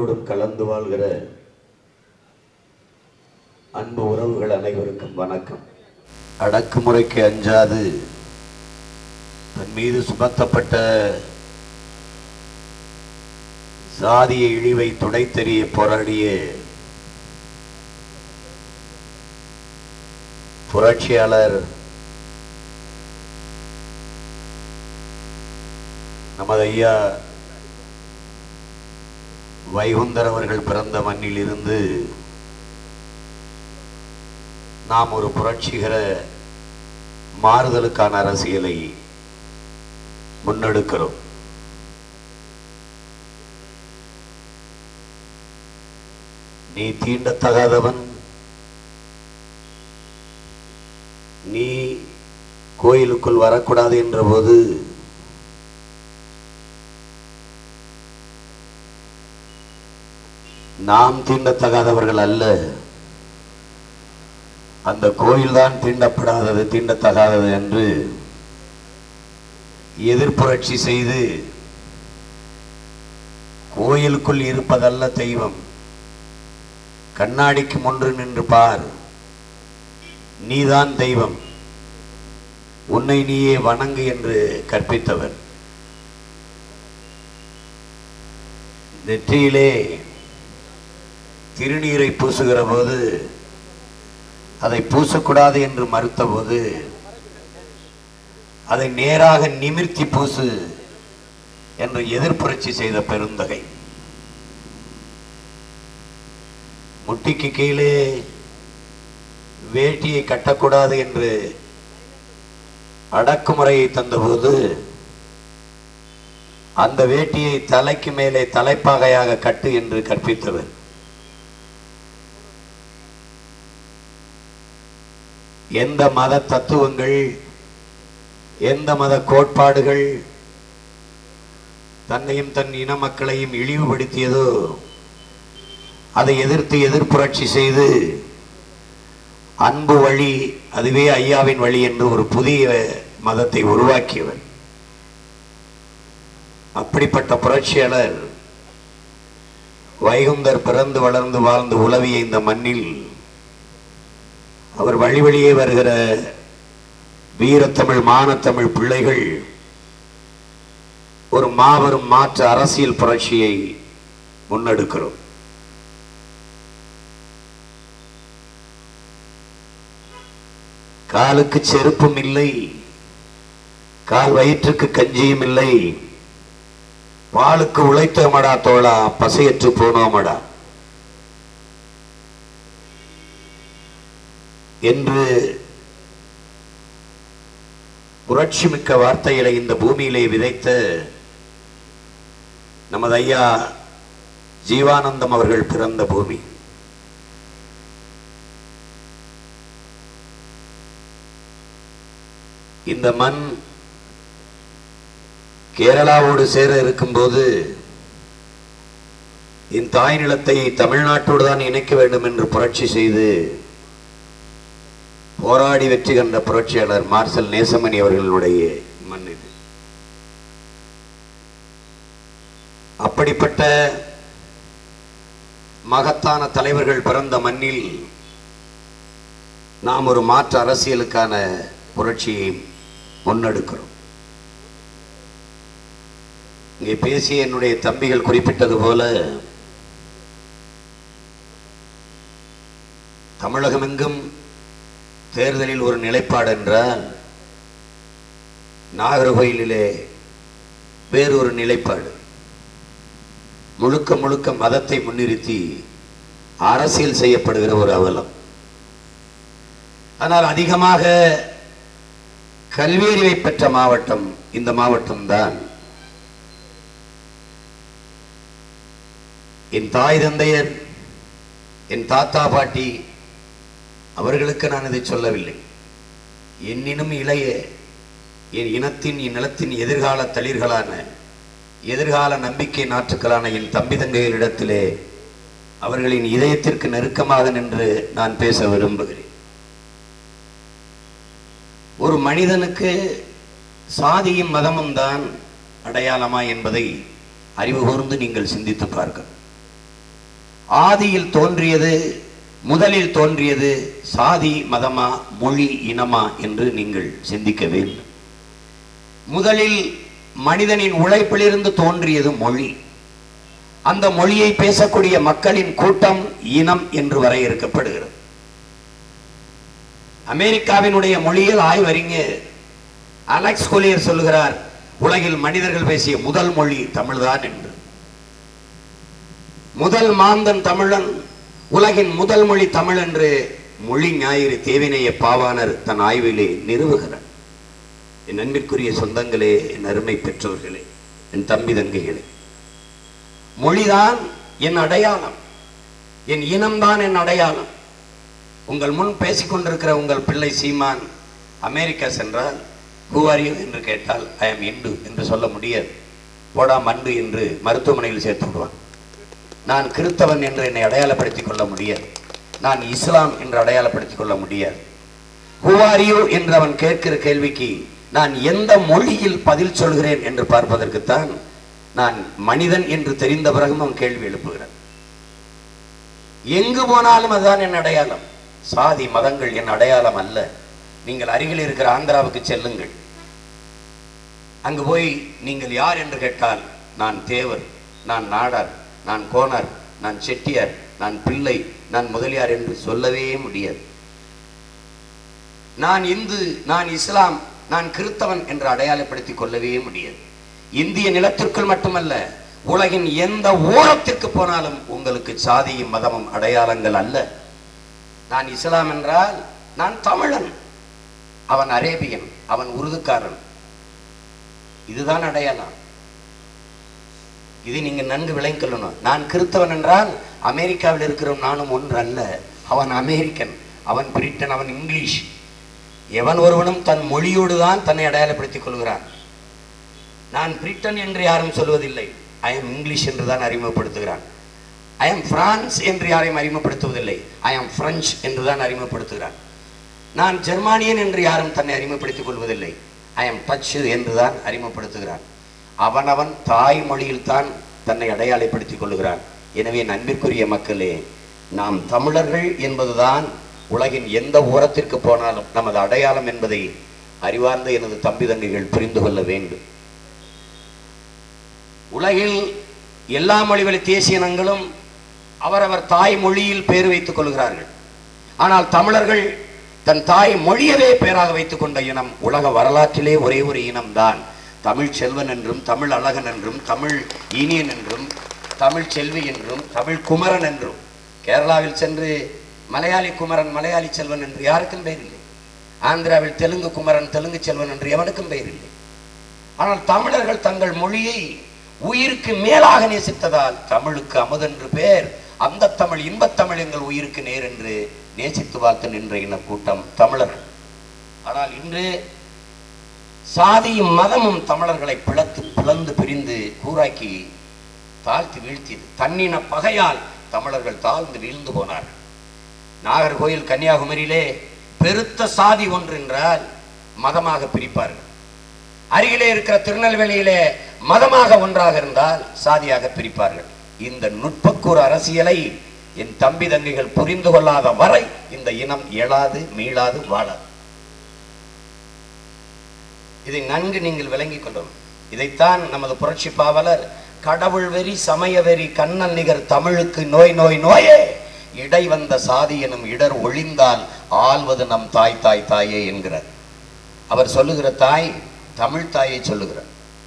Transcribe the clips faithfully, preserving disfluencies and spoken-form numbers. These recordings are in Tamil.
எல்லோரோடும் கலந்து வாழ்கிற அன்பு உறவுகள் அனைவருக்கும் வணக்கம். அடக்குமுறைக்கு அஞ்சாது தன் மீது சுமத்தப்பட்ட சாதிய இழிவை துடைத்தெறிய போராடிய புரட்சியாளர் நமது ஐயா வைகுந்தர் அவர்கள் பிறந்த மண்ணில் இருந்து நாம் ஒரு புரட்சிகர மாறுதலுக்கான அரசியலை முன்னெடுக்கிறோம். நீ தீண்டத்தகாதவன், நீ கோயிலுக்குள் வரக்கூடாது என்ற போது நாம் தீண்டத்தகாதவர்கள் அல்ல, அந்த கோயில்தான் தீண்டப்படாதது, தீண்டத்தகாதது என்று எதிர்ப்புரட்சி செய்து கோயிலுக்குள் இருப்பதல்ல தெய்வம், கண்ணாடிக்கு முன்று நின்று பார், நீதான் தெய்வம், உன்னை நீயே வணங்கு என்று கற்பித்தவர். நெற்றியிலே திருநீரை பூசுகிற போது அதை பூசக்கூடாது என்று மறுத்த போது அதை நேராக நிமிர்த்தி பூசு என்று எதிர்ப்புரட்சி செய்த பெருந்தகை. முட்டிக்கு கீழே வேட்டியை கட்டக்கூடாது என்று அடக்குமுறையை தந்தபோது அந்த வேட்டியை தலைக்கு மேலே தலைப்பாகையாக கட்டு என்று கற்பித்தவர். எந்த மத தத்துவங்கள், எந்த மத கோட்பாடுகள் தன்னையும் தன் இன மக்களையும் இழிவுபடுத்தியதோ அதை எதிர்த்து எதிர்ப்புரட்சி செய்து அன்பு வழி, அதுவே ஐயாவின் வழி என்று ஒரு புதிய மதத்தை உருவாக்கியவர். அப்படிப்பட்ட புரட்சியாளர் வைகுந்தர் பிறந்து வளர்ந்து வாழ்ந்து உலவிய இந்த மண்ணில் அவர் வழி வழியே வருகிற வீரத்தமிழ் மானத்தமிழ் பிள்ளைகள் ஒரு மாபெரும் மாற்று அரசியல் புரட்சியை முன்னெடுக்கிறோம். காலுக்கு செருப்பும் இல்லை, கால் வயிற்றுக்கு கஞ்சியும் இல்லை, பாலுக்கு உழைத்தோமடா தோழா, பசையற்று போனோமடா என்று புரட்சி மிக்க வார்த்தைகளை இந்த பூமியிலே விதைத்த நமது ஐயா ஜீவானந்தம் அவர்கள் பிறந்த பூமி. இந்த மண் கேரளாவோடு சேர இருக்கும்போது என் தாய் நிலத்தை தமிழ்நாட்டோடு தான் இணைக்க வேண்டும் என்று புரட்சி செய்து போராடி வெற்றி கண்ட புரட்சியாளர் மார்சல் நேசமணி அவர்களுடைய மண் இது. அப்படிப்பட்ட மகத்தான தலைவர்கள் பிறந்த மண்ணில் நாம் ஒரு மாற்று அரசியலுக்கான புரட்சியை முன்னெடுக்கிறோம். இங்கே பேசிய என்னுடைய தம்பிகள் குறிப்பிட்டது போல தமிழகமெங்கும் தேர்தலில் ஒரு நிலைப்பாடு என்றால் நாகர்கோயிலிலே வேறொரு நிலைப்பாடு. முழுக்க முழுக்க மதத்தை முன்னிறுத்தி அரசியல் செய்யப்படுகிற ஒரு அவலம். ஆனால் அதிகமாக கல்வியறிவை பெற்ற மாவட்டம் இந்த மாவட்டம்தான். என் தாய் தந்தையர், என் தாத்தா பாட்டி அவர்களுக்கு நான் இதை சொல்லவில்லை. என்னினும் இளைய என் இனத்தின் இந்நிலத்தின் எதிர்கால தளிர்களான எதிர்கால நம்பிக்கை நாற்றுக்களான என் தம்பி தங்கைகளிடத்திலே அவர்களின் இதயத்திற்கு நெருக்கமாக நின்று நான் பேச விரும்புகிறேன். ஒரு மனிதனுக்கு சாதியும் மதமும் தான் அடையாளமா என்பதை அறிவு கூர்ந்து நீங்கள் சிந்தித்து பார்க்க. ஆதியில் தோன்றியது, முதலில் தோன்றியது சாதி மதமா மொழி இனமா என்று நீங்கள் சிந்திக்க வேண்டும். முதலில் மனிதனின் உழைப்பிலிருந்து தோன்றியது மொழி. அந்த மொழியை பேசக்கூடிய மக்களின் கூட்டம் இனம் என்று வரையறுக்கப்படுகிறது. அமெரிக்காவினுடைய மொழியில் ஆய்வறிஞர் அலெக்ஸ் கொலியர் சொல்லுகிறார், உலகில் மனிதர்கள் பேசிய முதல் மொழி தமிழ்தான் என்று. முதல் மாந்தன் தமிழன், உலகின் முதல் மொழி தமிழ் என்று மொழி ஞாயிறு தேவினைய பாவாணர் தன் ஆய்விலே நிறுவுகிறார். என் அன்பிற்குரிய சொந்தங்களே, என் அருமை பெற்றோர்களே, என் தம்பி தங்கைகளே, மொழிதான் என் அடையாளம், என் இனம்தான் என் அடையாளம். உங்கள் முன் பேசிக்கொண்டிருக்கிற உங்கள் பிள்ளை சீமான் அமெரிக்கா சென்றால் ஹூ ஆர் யூ என்று கேட்டால் ஐ எம் இந்து என்று சொல்ல முடியாது. போடா மண்டு என்று மருத்துவமனையில் சேர்த்து விடுவான். நான் கிறிஸ்தவன் என்று என்னை அடையாளப்படுத்திக் கொள்ள முடியாது. நான் இஸ்லாம் என்று அடையாளப்படுத்திக் கொள்ள முடியாது. ஹூ ஆர் யூ என்று அவன் கேட்கிற கேள்விக்கு நான் எந்த மொழியில் பதில் சொல்கிறேன் என்று பார்ப்பதற்குத்தான் நான் மனிதன் என்று தெரிந்த பிறகும் அவன் கேள்வி எழுப்புகிறான். எங்கு போனாலும் அதுதான் என் அடையாளம். சாதி மதங்கள் என் அடையாளம் அல்ல. நீங்கள் அருகில் இருக்கிற ஆந்திராவுக்கு செல்லுங்கள். அங்கு போய் நீங்கள் யார் என்று கேட்டால் நான் தேவர், நான் நாடார், நான் கோனார், நான் செட்டியார், நான் பிள்ளை, நான் முதலியார் என்று சொல்லவே முடியாது. நான் இந்து, நான் இஸ்லாம், நான் கிறிஸ்தவன் என்று அடையாளப்படுத்திக் கொள்ளவே முடியாது. இந்திய நிலத்திற்குள் மட்டுமல்ல, உலகின் எந்த ஓரத்திற்கு போனாலும் உங்களுக்கு சாதியும் மதமும் அடையாளங்கள் அல்ல. நான் இஸ்லாம் என்றால் நான் தமிழன், அவன் அரேபியன், அவன் உருதுக்காரன், இதுதான் அடையாளம். இது நீங்க நன்கு விளங்கிக் கொள்ளணும். நான் கிறிஸ்தவன் என்றால் அமெரிக்காவில் இருக்கிற நானும் ஒன்று அல்ல. அவன் அமெரிக்கன், அவன் பிரிட்டன், அவன் இங்கிலீஷ். எவன் ஒருவனும் தன் மொழியோடு தான் தன்னை அடையாளப்படுத்திக் கொள்கிறான். நான் பிரிட்டன் என்று யாரும் சொல்வதில்லை, ஐ எம் இங்கிலீஷ் என்று தான் அறிமுகப்படுத்துகிறான். ஐ எம் பிரான்ஸ் என்று யாரையும் அறிமுகப்படுத்துவதில்லை, ஐ எம் பிரெஞ்சு என்று தான் அறிமுகப்படுத்துகிறான். நான் ஜெர்மானியன் என்று யாரும் தன்னை அறிமுகப்படுத்திக் கொள்வதில்லை, ஐ எம் டச்சு என்று தான் அறிமுகப்படுத்துகிறான். அவனவன் தாய்மொழியில் தான் தன்னை அடையாளப்படுத்திக் கொள்கிறான். எனவே நண்பிற்குரிய மக்களே, நாம் தமிழர்கள் என்பதுதான் உலகின் எந்த ஓரத்திற்கு போனாலும் நமது அடையாளம் என்பதை அறிவார்ந்த எனது தம்பி தங்கைகள் புரிந்து கொள்ள வேண்டும். உலகில் எல்லா மொழிவழி தேசிய இனங்களும் அவரவர் தாய் மொழியில் பெயர் வைத்துக் கொள்கிறார்கள். ஆனால் தமிழர்கள் தன் தாய் மொழியவே பெயராக வைத்துக் கொண்ட இனம் உலக வரலாற்றிலே ஒரே ஒரு இனம்தான். தமிழ் செல்வன் என்றும், தமிழ் அழகன் என்றும், தமிழ் இனியன் என்றும், தமிழ் செல்வி என்றும், தமிழ் குமரன் என்றும். கேரளாவில் சென்று மலையாளி குமரன், மலையாளி செல்வன் என்று யாருக்கும் பெயர் இல்லை. ஆந்திராவில் தெலுங்கு குமரன், தெலுங்கு செல்வன் என்று எவனுக்கும் பெயர் இல்லை. ஆனால் தமிழர்கள் தங்கள் மொழியை உயிருக்கு மேலாக நேசித்ததால் தமிழுக்கு அமுதென்று பேர். அந்த தமிழ், இன்பத்தமிழ் எங்கள் உயிருக்கு நேர் என்று நேசித்து வாழ்த்து நின்ற இன கூட்டம் தமிழர்கள். ஆனால் இன்று சாதியும் மதமும் தமிழர்களை பிளத்து பிளந்து பிரிந்து கூறாக்கி தாழ்த்தி வீழ்த்தியது. தன்னின பகையால் தமிழர்கள் தாழ்ந்து வீழ்ந்து போனார்கள். நாகர்கோயில் கன்னியாகுமரியிலே பெருத்த சாதி ஒன்று என்றால் மதமாக பிரிப்பார்கள். அருகிலே இருக்கிற திருநெல்வேலியிலே மதமாக ஒன்றாக இருந்தால் சாதியாக பிரிப்பார்கள். இந்த நுட்பக்கூறு அரசியலை என் தம்பி தங்கைகள் புரிந்து கொள்ளாத வரை இந்த இனம் எழாது, மீளாது, வாழாது. இதை நன்கு நீங்கள் விளங்கிக் கொள்ளணும். இதைத்தான் நமது புரட்சி பாவலர் கடவுள் வெறி, சமய வெறி, கண்ணன் நிகர் தமிழுக்கு நோய் நோய் நோயே, இடை வந்த சாதி எனும் இடர் ஒழிந்தால் ஆள்வது நம் தாய் தாய் தாயே என்கிறார். அவர் சொல்லுகிற தாய் தமிழ் தாயை சொல்லுகிறார்.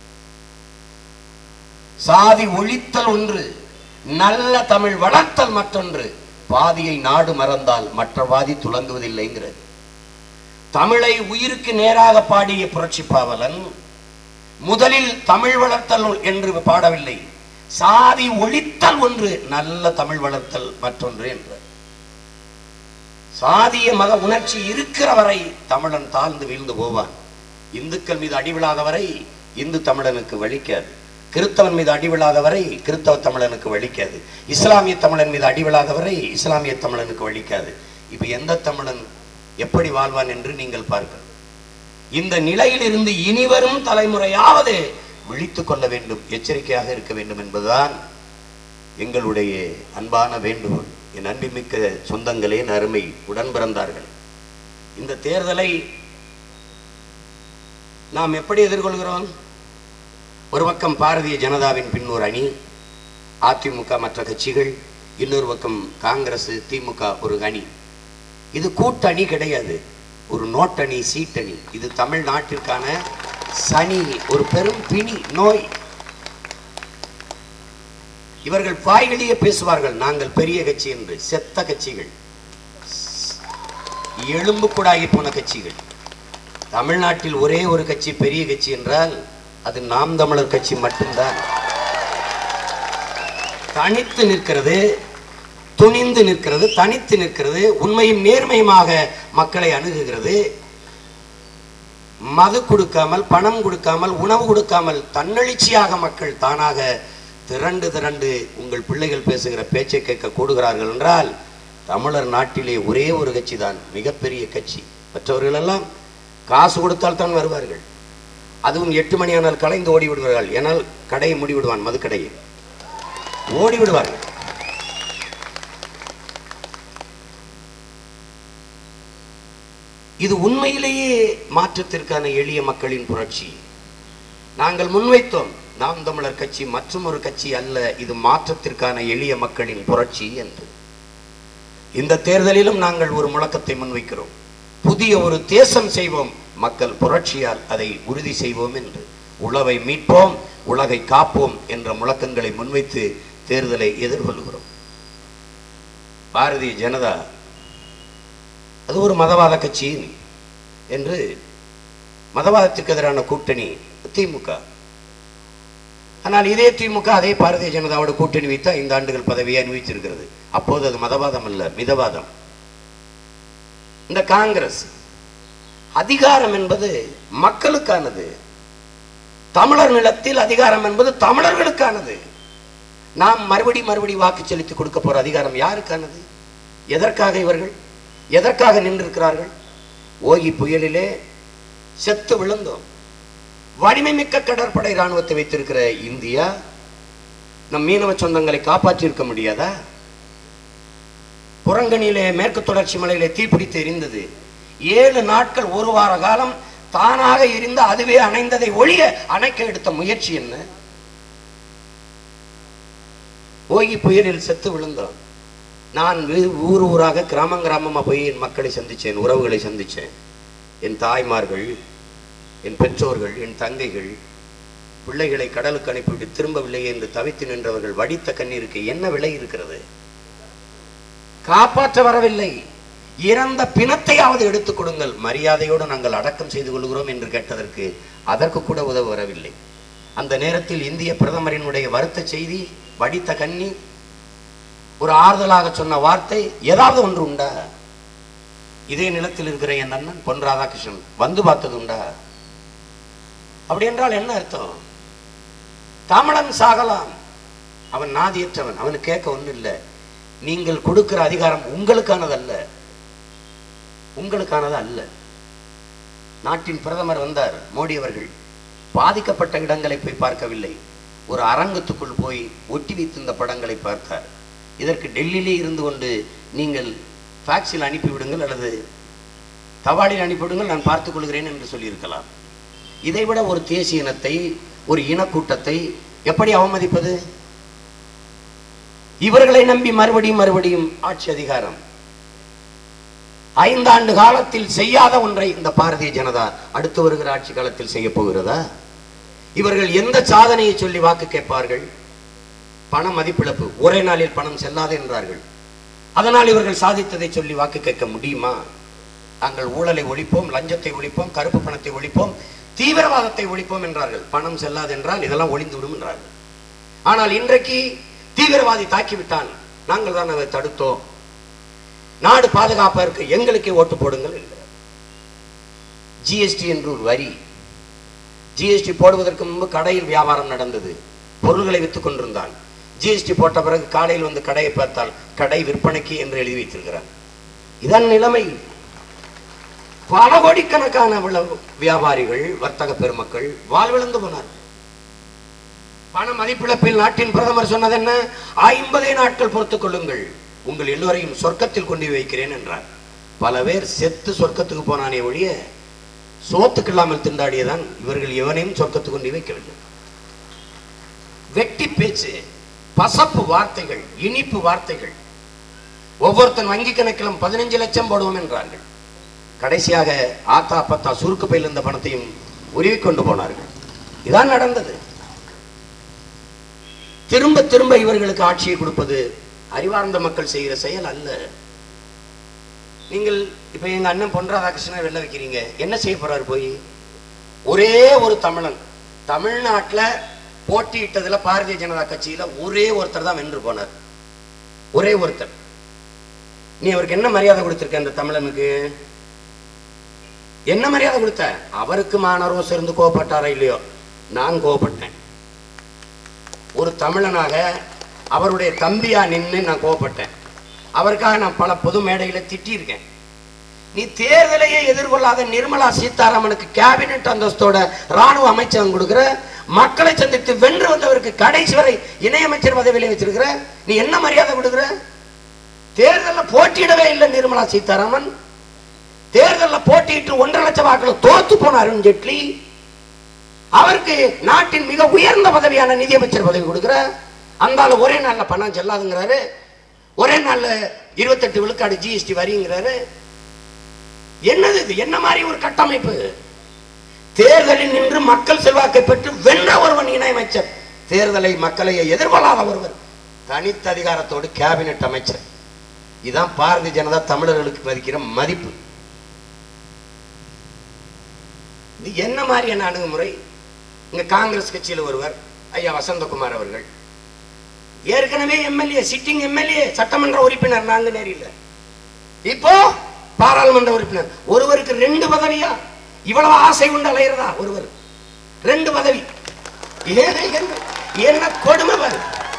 சாதி ஒழித்தல் ஒன்று, நல்ல தமிழ் வளர்த்தல் மற்றொன்று. பாதியை நாடு மறந்தால் மற்ற வாதி துலங்குவதில்லைங்கிறது. தமிழை உயிருக்கு நேராக பாடிய புரட்சி பாவலன் முதலில் தமிழ் வளர்த்தல் என்று பாடவில்லை, சாதி ஒழித்தல் ஒன்று, நல்ல தமிழ் வளர்த்தல் மற்றொன்று என்று. சாதிய மத உணர்ச்சி இருக்கிற வரை தமிழன் தாழ்ந்து வீழ்ந்து போவான். இந்துக்கள் மீது அடிவிழாதவரை இந்து தமிழனுக்கு வலிக்காது. கிறிஸ்தவன் மீது அடிவிழாதவரை கிறிஸ்தவ தமிழனுக்கு வலிக்காது. இஸ்லாமிய தமிழன் மீது அடிவிழாதவரை இஸ்லாமிய தமிழனுக்கு வலிக்காது. இப்ப எந்த தமிழன் எப்படி வாழ்வான் என்று நீங்கள் பார்க்க. இந்த நிலையில் இருந்து இனிவரும் தலைமுறையாவது விழித்துக் கொள்ள வேண்டும், எச்சரிக்கையாக இருக்க வேண்டும் என்பதுதான் எங்களுடைய அன்பான வேண்டுகோள். என் அன்புமிக்க சொந்தங்களே, அருமை உடன் பிறந்தார்கள், இந்த தேர்தலை நாம் எப்படி எதிர்கொள்கிறோம்? ஒரு பக்கம் பாரதிய ஜனதாவின் பின்னோர் அணி, அதிமுக மற்ற கட்சிகள், இன்னொரு பக்கம் காங்கிரஸ், திமுக ஒரு அணி. இது கூட்டணி கிடையாது, ஒரு நோட்டணி, சீட்டணி. இது தமிழ்நாட்டிற்கான சனி, ஒரு பெரும் பிணி, நோய். இவர்கள் வாய்களியே பேசுவார்கள், நாங்கள் பெரிய கட்சி என்று. செத்த கட்சிகள், எலும்பு கூடாகி போன கட்சிகள். தமிழ்நாட்டில் ஒரே ஒரு கட்சி பெரிய கட்சி என்றால் அது நாம் தமிழர் கட்சி மட்டும்தான். தனித்து நிற்கிறது, துணிந்து நிற்கிறது, தனித்து நிற்கிறது, உண்மையும் நேர்மையுமாக மக்களை அணுகுகிறது. மது கொடுக்காமல், பணம் கொடுக்காமல், உணவு கொடுக்காமல் தன்னெழுச்சியாக மக்கள் தானாக திரண்டு திரண்டு உங்கள் பிள்ளைகள் பேசுகிற பேச்சை கேட்க கூடுகிறார்கள் என்றால் தமிழர் நாட்டிலே ஒரே ஒரு கட்சி தான் மிகப்பெரிய கட்சி. மற்றவர்கள் எல்லாம் காசு கொடுத்தால் தான் வருவார்கள். அதுவும் எட்டு மணி ஆனால் கலைந்து ஓடி விடுவார்கள். ஏனால் கடையை மூடிவிடுவான், மதுக்கடையை ஓடி விடுவார்கள். இது உண்மையிலேயே மாற்றத்திற்கான எளிய மக்களின் புரட்சி. நாங்கள் முன்வைத்தோம், நாம் தமிழர் கட்சி மற்றும் ஒரு கட்சி அல்ல, இது மாற்றத்திற்கான எளிய மக்களின் புரட்சி என்று. இந்த தேர்தலிலும் நாங்கள் ஒரு முழக்கத்தை முன்வைக்கிறோம், புதிய ஒரு தேசம் செய்வோம், மக்கள் புரட்சியால் அதை உறுதி செய்வோம் என்று. உழவை மீட்போம், உலகை காப்போம் என்ற முழக்கங்களை முன்வைத்து தேர்தலை எதிர்கொள்கிறோம். பாரதிய ஜனதா அது ஒரு மதவாத கட்சி என்று, மதவாதத்திற்கு எதிரான கூட்டணி திமுக. ஆனால் இதே திமுக அதே பாரதிய ஜனதாவோட கூட்டணி வைத்து ஐந்து ஆண்டுகள் பதவியை அனுபவிச்சிருக்கிறது. அப்போது அது மதவாதம் அல்ல, மிதவாதம். இந்த காங்கிரஸ், அதிகாரம் என்பது மக்களுக்கானது, தமிழர் நிலத்தில் அதிகாரம் என்பது தமிழர்களுக்கானது. நாம் மறுபடி மறுபடி வாக்கு செலுத்தி கொடுக்க போற அதிகாரம் யாருக்கானது? எதற்காக இவர்கள் எதற்காக நின்றிருக்கிறார்கள்? ஓகி புயலிலே செத்து விழுந்தோம். வலிமை மிக்க கடற்படை இராணுவத்தை வைத்திருக்கிற இந்தியா நம் மீனவ சொந்தங்களை காப்பாற்றி இருக்க முடியாதா? புறங்கணியிலே மேற்கு தொடர்ச்சி மலையிலே தீப்பிடித்து எரிந்தது. ஏழு நாட்கள், ஒரு வார காலம் தானாக எரிந்த அதுவே அணைந்ததை ஒழிய அணைக்க எடுத்த முயற்சி என்ன? ஓகி புயலில் செத்து விழுந்தோம். நான் ஊர் ஊராக கிராமம் கிராமமா போய் என் மக்களை சந்திச்சேன், உறவுகளை சந்திச்சேன். என் தாய்மார்கள், என் பெற்றோர்கள், என் தங்கைகள் பிள்ளைகளை கடலுக்கு அனுப்பிவிட்டு திரும்பவில்லை என்று தவித்து நின்றவர்கள் வடித்த கண்ணீருக்கு என்ன விலை இருக்கிறது? காப்பாற்ற வரவில்லை, இறந்த பிணத்தையாவது எடுத்துக் கொடுங்கள், மரியாதையோடு நாங்கள் அடக்கம் செய்து கொள்கிறோம் என்று கேட்டதற்கு அதற்கு கூட உதவ வரவில்லை. அந்த நேரத்தில் இந்திய பிரதமரினுடைய வருத்த செய்தி, வடித்த கண்ணீர், ஒரு ஆறுதலாக சொன்ன வார்த்தை ஏதாவது ஒன்று உண்டா? இதே நிலத்தில் இருக்கிற என் அண்ணன் பொன் ராதாகிருஷ்ணன் வந்து பார்த்தது உண்டா? அப்படி என்றால் என்ன அர்த்தம்? தமிழன் சாகலாம், அவன் நாதியற்றவன், அவனுக்கு கேட்க ஒன்றும் இல்லை. நீங்கள் கொடுக்கிற அதிகாரம் உங்களுக்கானது அல்ல, உங்களுக்கானது அல்ல. நாட்டின் பிரதமர் வந்தார், மோடி அவர்கள் பாதிக்கப்பட்ட இடங்களை போய் பார்க்கவில்லை, ஒரு அரங்கத்துக்குள் போய் ஒட்டி வைத்திருந்த படங்களை பார்த்தார். இதற்கு டெல்லியிலே இருந்து கொண்டு நீங்கள் ஃபேக்ஸில் அனுப்பிவிடுங்கள் அல்லது தபாலில் அனுப்பிவிடுங்கள், நான் பார்த்துக் கொள்கிறேன் என்று சொல்லியிருக்கலாம். இதைவிட ஒரு தேசிய இனத்தை, ஒரு இனக்கூட்டத்தை எப்படி அவமதிப்பது? இவர்களை நம்பி மறுபடியும் மறுபடியும் ஆட்சி அதிகாரம். ஐந்தாண்டு காலத்தில் செய்யாத ஒன்றை இந்த பாரதிய ஜனதா அடுத்து வருகிற ஆட்சி காலத்தில் செய்ய போகிறதா? இவர்கள் எந்த சாதனையை சொல்லி வாக்கு கேட்பார்கள்? பண மதிப்பிழப்பு, ஒரே நாளில் பணம் செல்லாது என்றார்கள். அதனால் இவர்கள் சாதித்ததை சொல்லி வாக்கு கேட்க முடியுமா? நாங்கள் ஊழலை ஒழிப்போம், லஞ்சத்தை ஒழிப்போம், கருப்பு பணத்தை ஒழிப்போம், தீவிரவாதத்தை ஒழிப்போம் என்றார்கள். பணம் செல்லாது என்றால் இதெல்லாம் ஒழிந்து விடும் என்றார்கள். ஆனால் இன்றைக்கு தீவிரவாதி தாக்கிவிட்டான், நாங்கள் தான் அதை தடுத்தோம், நாடு பாதுகாப்பதற்கு எங்களுக்கே ஓட்டு போடுங்கள் என்கிறார். ஜிஎஸ்டி என்று ஒரு வரி, ஜிஎஸ்டி போடுவதற்கு முன்பு கடையில் வியாபாரம் நடந்தது, பொருள்களை வித்துக் கொண்டிருந்தான். ஜிஎஸ்டி போட்ட பிறகு காலையில் வந்து கடையை பார்த்தால் கடை விற்பனைக்கு என்று எழுதி வைத்திருக்கிறார். இதன் நிலைமை. பல கோடிக்கணக்கான வியாபாரிகள், வர்த்தக பெருமக்கள் வாழ்விழந்து போனார். பண மதிப்பிழப்பில் நாட்டின் பிரதமர் சொன்னது என்ன? ஐம்பதே நாட்கள் பொறுத்துக் கொள்ளுங்கள், உங்கள் எல்லோரையும் சொர்க்கத்தில் கொண்டு வைக்கிறேன் என்றார். பல பேர் செத்து சொர்க்கத்துக்கு போனானே ஒழிய சோத்துக்கு இல்லாமல் திண்டாடியதான் இவர்கள் எவனையும் சொர்க்கத்துக்கு கொண்டு வைக்கவில்லை. வெட்டி பேச்சு, பசப்பு வார்த்தைகள், இனிப்பு வார்த்தைகள். ஒவ்வொருத்தன் வங்கி கணக்கிலும் பதினஞ்சு லட்சம் போடுவோம் என்றார்கள். கடைசியாக ஆத்தா பத்தா சுருக்கு பையில் இருந்த பணத்தையும் உருவி கொண்டு போனார்கள். இதான் நடந்தது. திரும்ப திரும்ப இவர்களுக்கு ஆட்சியை கொடுப்பது அறிவார்ந்த மக்கள் செய்கிற செயல் அல்ல. நீங்கள் இப்ப எங்க அண்ணன் பொன் ராதாகிருஷ்ணன் வெளில வைக்கிறீங்க, என்ன செய்ய போறாரு? போய் ஒரே ஒரு தமிழன் தமிழ்நாட்டில் போட்டியிட்டதுல பாரதிய ஜனதா கட்சியில ஒரே ஒருத்தர் தான் வென்று போனார். ஒரே ஒருத்தர். நீ அவருக்கு என்ன மரியாதை கொடுத்திருக்க? அந்த தமிழனுக்கு என்ன மரியாதை கொடுத்த? அவருக்கு மாணவரும் சேர்ந்து கோவப்பட்டாரா இல்லையோ, நான் கோவப்பட்டேன். ஒரு தமிழனாக அவருடைய தம்பியா நின்று நான் கோவப்பட்டேன். அவருக்காக நான் பல பொது மேடைகளை திட்டியிருக்கேன். நீ தேர்தலையே எதிர்கொள்ளாத நிர்மலா சீதாராமனுக்கு கேபினெட் அந்தஸ்தோட ராணுவ அமைச்சகம் கொடுக்கிற, மக்களை சந்தித்து வென்று வந்தவருக்கு கடைசி வரை இணையமைச்சர் பதவியில வச்சிருக்கிற, நீ என்ன மரியாதை கொடுக்கிற? தேர்தலில் போட்டியிடவே இல்லை நிர்மலா சீதாராமன். தேர்தலில் போட்டியிட்டு ஒன்றரை லட்சம் வாக்குல தோத்து போன அருண் ஜேட்லி, அவருக்கு நாட்டின் மிக உயர்ந்த பதவியான நிதியமைச்சர் பதவி கொடுக்கிற, அந்த ஒரே நாள்ல பணம் செல்லாதுங்கிறாரு, ஒரே நாள்ல இருபத்தெட்டு விழுக்காடு ஜிஎஸ்டி வரிங்கிறாரு. என்னது இது? என்ன மாதிரி ஒரு கட்டமைப்பு? தேர்தலில் நின்று மக்கள் செல்வாக்கை பெற்று வென்ற ஒருவன் இணையமைச்சர், தேர்தலை மக்களை எதிர்கொள்ளாத ஒருவர் தனித்த அதிகாரத்தோடு கேபினெட் அமைச்சர். இதுதான் பாரதிய ஜனதா தமிழர்களுக்கு மதிக்கிற மதிப்பு. இது என்ன மாதிரியான அணுகுமுறை? இங்க காங்கிரஸ் கட்சியில் ஒருவர் ஐயா வசந்தகுமார் அவர்கள் ஏற்கனவே எம்எல்ஏ, சிட்டிங் எம்எல்ஏ, சட்டமன்ற உறுப்பினர், நான்கு நேரில் இப்போ பாராளுமன்ற உறுப்பினர். ஒருவருக்கு ரெண்டு பதவியா? இவ்வளவு ஆசை உண்டு அலையிறதா ஒருவர்? ரெண்டு பதவி என்ன கொடுமை பாரு.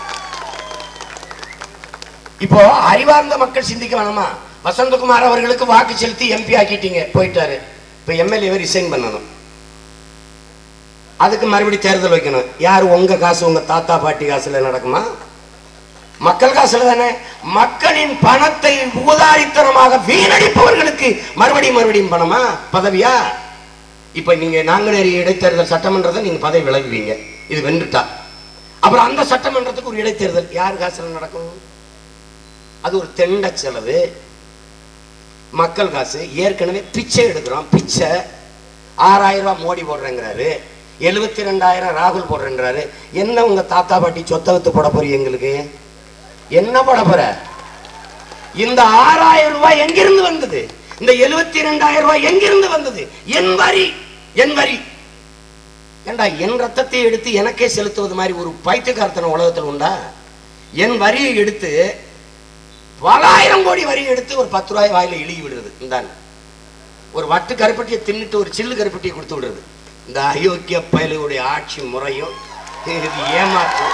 இப்போ அறிவார்ந்த மக்கள் சிந்திக்க வேணாமா? வசந்தகுமார் அவர்களுக்கு வாக்கு செலுத்தி எம்பி ஆக்கிட்டீங்க, போயிட்டாரு. இப்ப எம்எல்ஏ ரிசைன் பண்ணணும், அதுக்கு மறுபடியும் தேர்தல் வைக்கணும். யாரு? உங்க காசு, உங்க தாத்தா பாட்டி காசுல நடக்குமா? மக்கள் காசுல தானே. மக்களின் பணத்தை ஊதாரித்தனமாக வீணடிப்பவர்களுக்கு மறுபடியும் மறுபடியும் பணமா, பதவியா? இப்ப நீங்க நாங்குநேரி இடைத்தேர்தல் சட்டமன்றத்தை நீங்க பதவி விலகுவீங்க, இது வென்றுட்டா. அப்புறம் அந்த சட்டமன்றத்துக்கு ஒரு இடைத்தேர்தல் யார் காசுல நடக்கும்? அது ஒரு தெண்ட செலவு, மக்கள் காசு. ஏற்கனவே பிச்சை எடுக்கிறோம். பிச்சை ஆறாயிரம் ரூபாய் மோடி போடுறேங்கிறாரு, எழுபத்தி ரெண்டாயிரம் ராகுல் போடுறேங்கிறாரு. என்ன உங்க தாத்தா பாட்டி சொத்தை வித்து போட போறீங்க? எங்களுக்கு என்ன போட போற? இந்த ஆறாயிரம் ரூபாய் எங்கிருந்து வந்தது? இந்த எழுபத்தி ரெண்டாயிரம் ரூபாய் எங்கிருந்து வந்தது? என் வரி, என் வரி. ஏண்டா என் ரத்தத்தை எடுத்து எனக்கே செலுத்துவது மாதிரி ஒரு பைத்தியக்காரத்தன உலகத்தில் உண்டா? என் வரியை எடுத்து பலாயிரம் கோடி வரியை எடுத்து ஒரு பத்து ரூபாய் வாயில இழுகி விடுறது. இந்தாங்க ஒரு வட்டு கருப்பட்டியை தின்னுட்டு ஒரு சில்லு கருப்பட்டியை கொடுத்து விடுறது. இந்த அயோக்கிய பயலுடைய ஆட்சி முறையும் ஏமாற்றம்.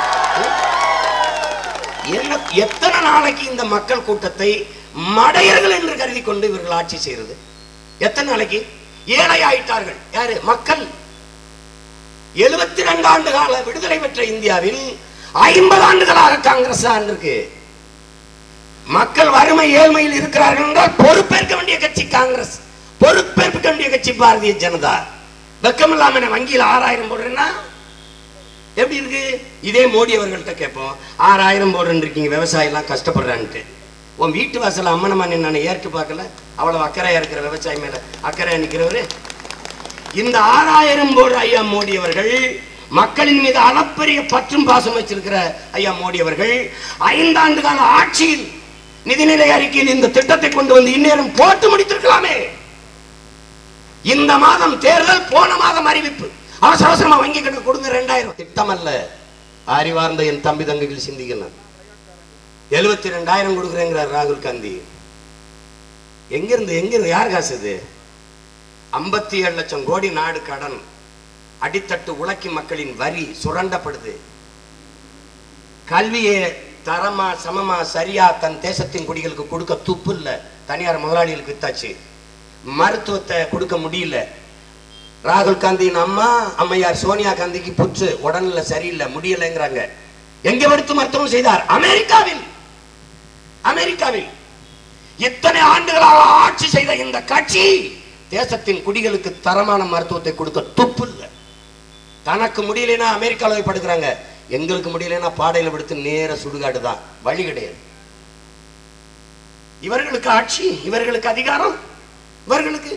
என்ன எத்தனை நாளைக்கு இந்த மக்கள் கூட்டத்தை மடையர்கள் என்று கருதி கொண்டு இவர்கள் ஆட்சி செய்யறது? எத்தனை நாளைக்கு? ஏழை ஆயிட்டார்கள் யாரு? மக்கள். எழுபத்தி ரெண்டு ஆண்டு கால விடுதலை பெற்ற இந்தியாவில் ஐம்பது ஆண்டுகளாக காங்கிரஸ் ஆண்டிருக்கு. மக்கள் வறுமை ஏழ்மையில் இருக்கிறார்கள் என்றால் பொறுப்பேற்க வேண்டிய கட்சி காங்கிரஸ், பொறுப்பேற்க வேண்டிய கட்சி பாரதிய ஜனதா. வெக்கம் இல்லாம வங்கியில் ஆறாயிரம் போடுறேன்னா எப்படி இருக்கு? இதே மோடி அவர்கள்ட்ட கேட்போம், ஆறாயிரம் போடுறேன்னு இருக்கீங்க, விவசாயம் எல்லாம் கஷ்டப்படுறான்ட்டு. உன் வீட்டு வாசல அம்மனமா நான் ஏற்று பார்க்கல, அவ்வளவு அக்கறையா இருக்கிற விவசாயி மேல அக்கறையா நிற்கிறவரு. இந்த ஆறாயிரம் போடுற ஐயா மோடி அவர்கள், மக்களின் மீது அளப்பரிய பற்றும் பாசம் வச்சிருக்கிற ஐயா மோடி அவர்கள் ஐந்தாண்டு கால ஆட்சியில் நிதிநிலை அறிக்கையில் இந்த திட்டத்தை கொண்டு வந்து இந்நேரம் போட்டு முடித்திருக்கலாமே. இந்த மாதம் தேர்தல், போன மாதம் அறிவிப்பு, அவசர அவசரமா வங்கி கணக்கு கொடுங்க ரெண்டாயிரம். திட்டம் அல்ல. அறிவார்ந்த என் தம்பி தங்கைகள் சிந்திக்கணும். எழுபத்தி ரெண்டாயிரம் கொடுக்குறேங்கிறார் ராகுல் காந்தி. எங்கிருந்து எங்கிருந்து யார் காசு இது? ஐம்பத்தி ஏழு லட்சம் கோடி நாடு கடன், அடித்தட்டு உழைக்கும் மக்களின் வரி சுரண்டப்படுது. கல்வியை தரமா சமமா சரியா தன் தேசத்தின் குடிகளுக்கு கொடுக்க துப்பு இல்ல, தனியார் முதலாளிகளுக்கு வித்தாச்சு. மருத்துவத்தை கொடுக்க முடியல. ராகுல் காந்தியின் அம்மா அம்மையார் சோனியா காந்திக்கு புற்று உடல்ல சரியில்லை, முடியலைங்கிறாங்க. எங்க எடுத்து மருத்துவம் செய்தார்? அமெரிக்காவில். அமெரிக்காவில் எத்தனை ஆண்டுகளாக ஆட்சி செய்த இந்த கட்சி தேசத்தின் குடிகளுக்கு தரமான மருத்துவத்தை கொடுக்க துப்பு இல்லை. தனக்கு முடியலன்னா அமெரிக்காவில் போய் படுக்கிறாங்க, எங்களுக்கு முடியலன்னா பாடையில படுத்து நேர சுடுகாடு தான், வழி கிடையாது. இவர்களுக்கு ஆட்சி, இவர்களுக்கு அதிகாரம், இவர்களுக்கு.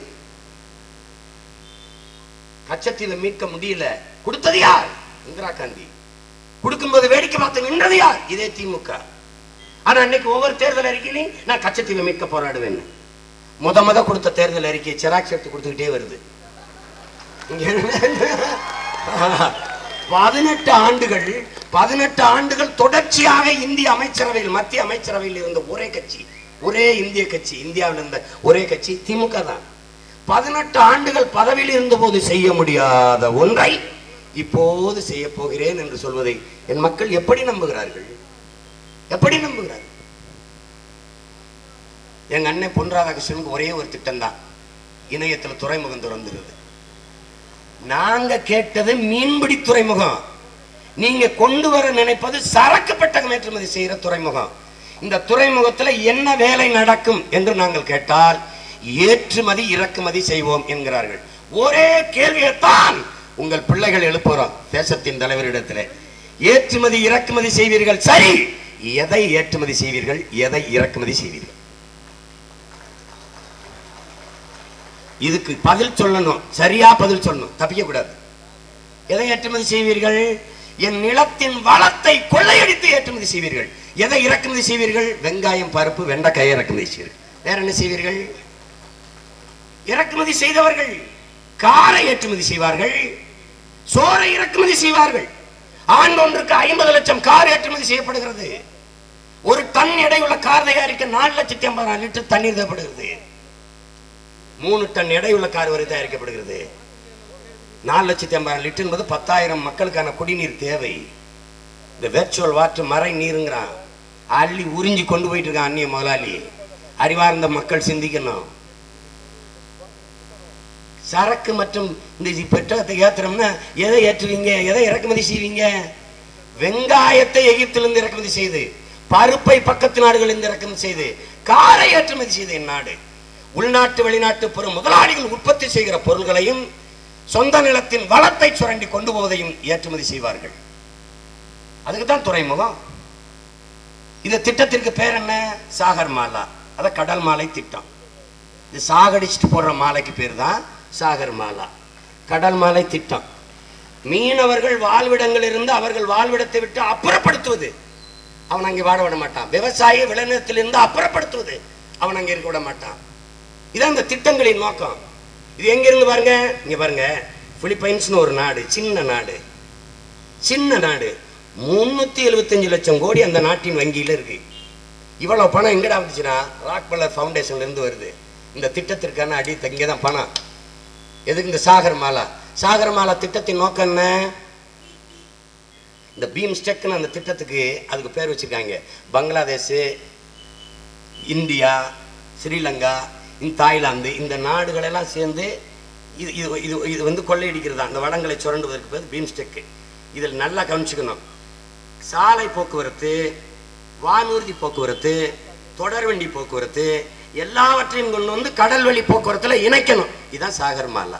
கச்சத்தீவை மீட்க முடியல, கொடுத்தது யார்? இந்திரா காந்தி. கொடுக்கும்போது வேடிக்கை பார்த்து நின்றது யார்? இதே திமுக. ஆனா இன்னைக்கு ஒவ்வொரு தேர்தல் அறிக்கையிலையும் நான் கச்சத்தீவை மீட்க போராடுவேன். முத முத கொடுத்த தேர்தல் அறிக்கையை செராக்ஸ் எடுத்து கொடுத்துக்கிட்டே வருது. பதினெட்டு ஆண்டுகள் பதினெட்டு ஆண்டுகள் தொடர்ச்சியாக இந்திய அமைச்சரவையில், மத்திய அமைச்சரவையில் இருந்த ஒரே கட்சி, ஒரே இந்திய கட்சி, இந்தியாவில் இருந்த ஒரே கட்சி திமுக தான். பதினெட்டு ஆண்டுகள் பதவியில் இருந்த போது செய்ய முடியாத ஒன்றை இப்போது செய்ய போகிறேன் என்று சொல்வதை என் மக்கள் எப்படி நம்புகிறார்கள்? எப்படி நம்புகிறார்கள்? எங்க அண்ணன் பொன் ராதாகிருஷ்ணனுக்கு ஒரே ஒரு திட்டம் தான், இணையத்தில் துறைமுகம் திறந்துருது. நாங்க கேட்டது மீன்பிடி துறைமுகம், நீங்க கொண்டு வர நினைப்பது சரக்கு பெட்டகம் ஏற்றுமதி செய்கிற துறைமுகம். இந்த துறைமுகத்தில் என்ன வேலை நடக்கும் என்று நாங்கள் கேட்டால் ஏற்றுமதி இறக்குமதி செய்வோம் என்கிறார்கள். ஒரே கேள்வியைத்தான் உங்கள் பிள்ளைகள் எழுப்புறோம் தேசத்தின் தலைவரிடத்தில். ஏற்றுமதி இறக்குமதி செய்வீர்கள், சரி, எதை ஏற்றுமதி செய்வீர்கள், எதை இறக்குமதி செய்வீர்கள்? இதுக்கு பதில் சொல்லணும், சரியா பதில் சொல்லணும், தப்பிக்க கூடாது. எதை ஏற்றுமதி செய்வீர்கள்? என் நிலத்தின் வளத்தை கொள்ளையடித்து ஏற்றுமதி செய்வீர்கள். எதை இறக்குமதி செய்வீர்கள்? வெங்காயம், பருப்பு, வெண்டைக்காய் இறக்குமதி செய்வீர்கள். வேற என்ன செய்வீர்கள்? இறக்குமதி செய்தவர்கள் காரை ஏற்றுமதி செய்வார்கள், சோறை இறக்குமதி செய்வார்கள். ஆண்டொன்றுக்கு ஐம்பது லட்சம் கார் ஏற்றுமதி செய்யப்படுகிறது. ஒரு டன் எடையுள்ள கார் தயாரிக்க நாலு லட்சத்தி ஐம்பதாயிரம் லிட்டர் தண்ணீர் தேவைப்படுகிறது. மூணு டன் எடையுள்ள கார் வரை தயாரிக்கப்படுகிறது. நாலு லட்சத்தி ஐம்பதாயிரம் லிட்டர் என்பது பத்தாயிரம் மக்களுக்கான குடிநீர் தேவை. இந்த வெர்ச்சுவல் வாட்டர் மறை நீருங்கிறான், அள்ளி உறிஞ்சி கொண்டு போயிட்டு இருக்கான் அந்நிய முதலாளி. அறிவார்ந்த மக்கள் சிந்திக்கணும். சரக்கு மற்றும் இந்த பெட்டகத்தை ஏற்றுறோம்னா எதை ஏற்றுவீங்க, எதை இறக்குமதி செய்வீங்க? வெங்காயத்தை எகிப்திலிருந்து இறக்குமதி செய்து, பருப்பை பக்கத்து நாடுகளிலிருந்து இறக்குமதி செய்து, காரை ஏற்றுமதி செய்து என் நாடு. உள்நாட்டு வெளிநாட்டு பெரும் முதலாளிகள் உற்பத்தி செய்கிற பொருள்களையும் சொந்த நிலத்தின் வளத்தை சுரண்டி கொண்டு போவதையும் ஏற்றுமதி செய்வார்கள். அதுக்கு தான் துறைமுகம். இந்த திட்டத்திற்கு பேர் என்ன? சாகர் மாலா, அத கடல் மாலை திட்டம். இது சாகடிச்சுட்டு போடுற மாலைக்கு பேர் தான் சாகர் மாலா, கடல் மாலை திட்டம். மீனவர்கள் வாழ்விடங்கள் இருந்து அவர்கள் வாழ்விடத்தை விட்டு அப்புறப்படுத்துவது, அவன் அங்கே வாழ விட மாட்டான். விவசாய விளைநிலத்திலிருந்து அப்புறப்படுத்துவது, அவன் அங்கே இருக்க விட மாட்டான். இதான் இந்த திட்டங்களின் நோக்கம். இது எங்க இருந்து பாருங்க, இங்க பாருங்க, பிலிப்பைன்ஸ்னு ஒரு நாடு, சின்ன நாடு, சின்ன நாடு, முன்னூத்தி எழுபத்தி அஞ்சு லட்சம் கோடி அந்த நாட்டின் வங்கியில இருக்கு. இவ்வளவு பணம் எங்கடா வந்துச்சுன்னா ராக்பெல்லர் ஃபவுண்டேஷன்ல இருந்து வருது. இந்த திட்டத்திற்கான அடி இங்கதான் பணம். எதுக்கு? இந்த சாகர் மாலா. சாகர் மாலா திட்டத்தின் நோக்கம் என்ன? இந்த பீம்ஸ்டெக்னு அந்த திட்டத்துக்கு அதுக்கு பேர் வச்சிருக்காங்க. பங்களாதேஷ், இந்தியா, ஸ்ரீலங்கா, இந்த தாய்லாந்து, இந்த நாடுகள் எல்லாம் சேர்ந்து இது இது இது வந்து கொள்ளையடிக்கிறது. அந்த வளங்களை சுரண்டுவதற்கு பேர் பீம்ஸ்டெக். இதில் நல்லா கவனிச்சுக்கணும். சாலை போக்குவரத்து, வானூர்தி போக்குவரத்து, தொடர்வண்டி போக்குவரத்து எல்லாவற்றையும் கொண்டு வந்து கடல் வழி போக்குவரத்துல இணைக்கணும். இதுதான் சாகர் மாலா.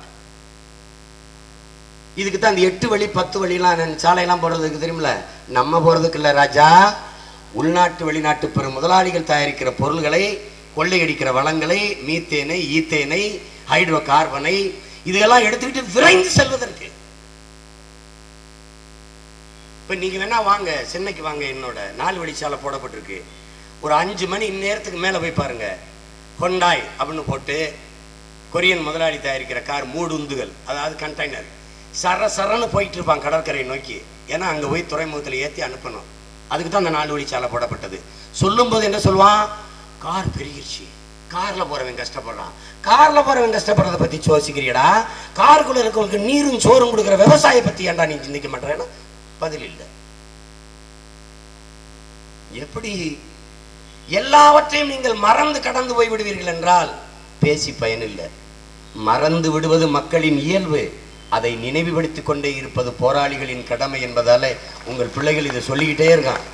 இதுக்கு தான் இந்த எட்டு வழி பத்து வழிலாம் சாலையெல்லாம் போடுறதுக்கு தெரியுமில்ல, நம்ம போறதுக்கு இல்லை ராஜா. உள்நாட்டு வெளிநாட்டு பெரும் முதலாளிகள் தயாரிக்கிற பொருள்களை, கொள்ளையடிக்கிற வளங்களை, மீத்தேனை, ஈத்தேனை, ஹைட்ரோ கார்பனை, இதெல்லாம் எடுத்துக்கிட்டு விரைந்து செல்வதற்கு. இப்ப நீங்க வேணா வாங்க, சென்னைக்கு வாங்க, என்னோட நாலு வழிச்சாலை போடப்பட்டிருக்கு. ஒரு அஞ்சு மணி இந்நேரத்துக்கு மேல போய் பாருங்க, ஹொண்டாய் அப்படின்னு போட்டு கொரியன் முதலாளி தயாரிக்கிற கார், மூடு உந்துகள், அதாவது கண்டெய்னர், சர சரன்னு போயிட்டு இருப்பான் கடற்கரையை நோக்கி. ஏன்னா அங்க போய் துறைமுகத்தில் ஏற்றி அனுப்பணும். அதுக்கு தான் அந்த நாலு வழிச்சாலை போடப்பட்டது. சொல்லும் போது என்ன சொல்லுவான்? கார் பெருகிருச்சு, கார்ல போறவன் கஷ்டப்படுறான். கார்ல போறவன் கஷ்டப்படுறத பத்தி யோசிக்கிறியடா? காருக்குள்ள இருக்கவங்களுக்கு நீரும் சோறும் கொடுக்குற விவசாய பத்தி ஏன்டா நீ சிந்திக்க மாட்டேன்னா பதில் இல்லை. எப்படி எல்லாவற்றையும் நீங்கள் மறந்து கடந்து போய் விடுவீர்கள் என்றால் பேசி பயனில்லை. மறந்து விடுவது மக்களின் இயல்பு. அதை நினைவுபடுத்திக் கொண்டே இருப்பது போராளிகளின் கடமை என்பதால உங்கள் பிள்ளைகள் இதை சொல்லிக்கிட்டே இருக்கான்.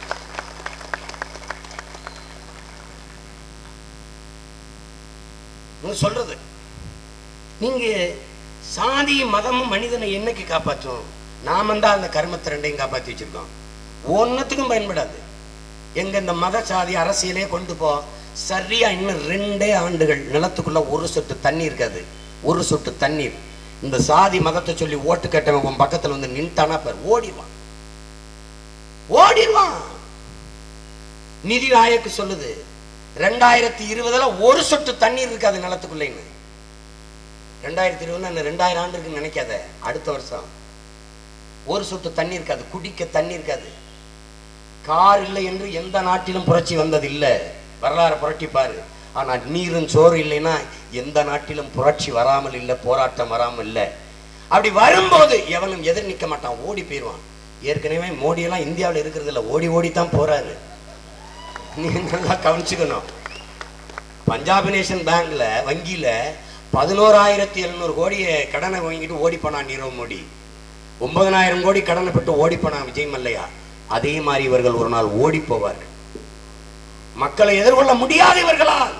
சொல்றது நீங்க சாதி மதமும் மனிதனை என்னைக்கு காப்பாற்றும்? நாம தான் அந்த கர்மத்தை ரெண்டையும் காப்பாற்றி வச்சிருக்கோம். ஒன்னத்துக்கும் பயன்படாது. எங்க இந்த மத சாதி அரசியலே கொண்டு போ, சரியா இன்னும் ரெண்டே ஆண்டுகள் நிலத்துக்குள்ள ஒரு சொட்டு தண்ணி இருக்காது. ஒரு சொட்டு தண்ணீர். இந்த சாதி மதத்தை சொல்லி ஓட்டு கேட்டவன் உன் பக்கத்துல வந்து நின்ட்டானா பேர் ஓடிடுவான், ஓடிடுவான். நிதி ஆயோக்கு சொல்லுது ரெண்டாயிரத்தி இருபதுல ஒரு சொட்டு தண்ணீர் இருக்காது நிலத்துக்குள்ளேன்னு. ரெண்டாயிரத்தி இருபது ரெண்டாயிரம் ஆண்டு இருக்குன்னு நினைக்காத. அடுத்த வருஷம் ஒரு சொட்டு தண்ணி இருக்காது, குடிக்க தண்ணி இருக்காது. கார் இல்லை என்று எந்த நாட்டிலும் புரட்சி வந்தது இல்லை. வரலாறு புரட்டி பாரு. ஆனா நீரும் சோறு இல்லைன்னா எந்த நாட்டிலும் புரட்சி வராமல் இல்லை, போராட்டம் வராமல் இல்லை. அப்படி வரும்போது எவனும் எதிர் நிற்க மாட்டான், ஓடி போயிடுவான். ஏற்கனவே மோடியெல்லாம் இந்தியாவில் இருக்கிறது இல்லை, ஓடி ஓடித்தான் போறாரு. நீ நல்லா கவனிச்சுக்கணும். பஞ்சாப் நேஷன் பேங்க்ல வங்கியில பதினோராயிரத்தி எழுநூறு கோடியை கடனை வாங்கிட்டு ஓடி போனான் நீரவ் மோடி. ஒன்பதனாயிரம் கோடி கடனை பெற்று ஓடி போனான் விஜய் மல்லையா. அதே மாதிரி இவர்கள் ஒரு நாள் ஓடி போவார்கள். மக்களை எதிர்கொள்ள முடியாத இவர்களால்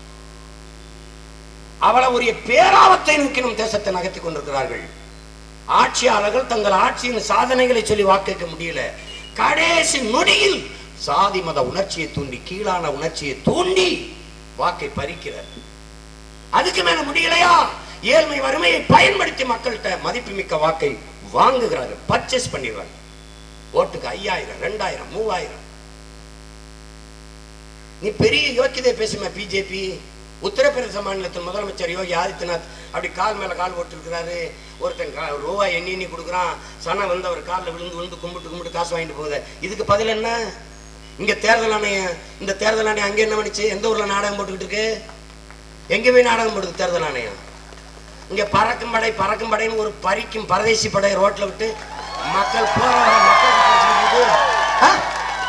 அவ்வளவு ஒரு பேராபத்தை நோக்கி நம் தேசத்தை நகர்த்தி கொண்டிருக்கிறார்கள். ஆட்சியாளர்கள் தங்கள் ஆட்சியின் சாதனைகளை சொல்லி வாக்கேற்க முடியல. கடைசி நொடியில் சாதி மத உணர்ச்சியை தூண்டி, கீழான உணர்ச்சியை தூண்டி வாக்கை பறிக்கிறார். அதுக்கு மேல முடியலையா, ஏழ்மை வறுமையை பயன்படுத்தி மக்கள்கிட்ட மதிப்புமிக்க வாக்கை வாங்குகிறார்கள், பர்ச்சேஸ் பண்ணிடுறாங்க. ஓட்டுக்கு ஐயாயிரம், ரெண்டாயிரம், மூவாயிரம். நீ பெரிய யோக்கியதை பேசுமே பிஜேபி. உத்தரப்பிரதேச மாநிலத்தின் முதலமைச்சர் யோகி ஆதித்யநாத் அப்படி கால் மேல கால் போட்டுருக்கிறாரு. ஒருத்தன் ரூபாய் எண்ணி எண்ணி கொடுக்குறான். சனா வந்து அவர் காலில் விழுந்து விழுந்து கும்பிட்டு கும்பிட்டு காசு வாங்கிட்டு போகுது. இதுக்கு பதில் என்ன? இங்க தேர்தல் ஆணையம், இந்த தேர்தல் ஆணையம் அங்கே என்ன பண்ணிச்சு? எந்த ஊர்ல நாடகம் போட்டுக்கிட்டு இருக்கு? எங்க போய் நாடகம் போடுது தேர்தல் ஆணையம்? இங்க பறக்கும் படை பறக்கும் படைன்னு ஒரு பறிக்கும் பரதேசி படை ரோட்ல விட்டு மக்கள் போராட, மக்கள்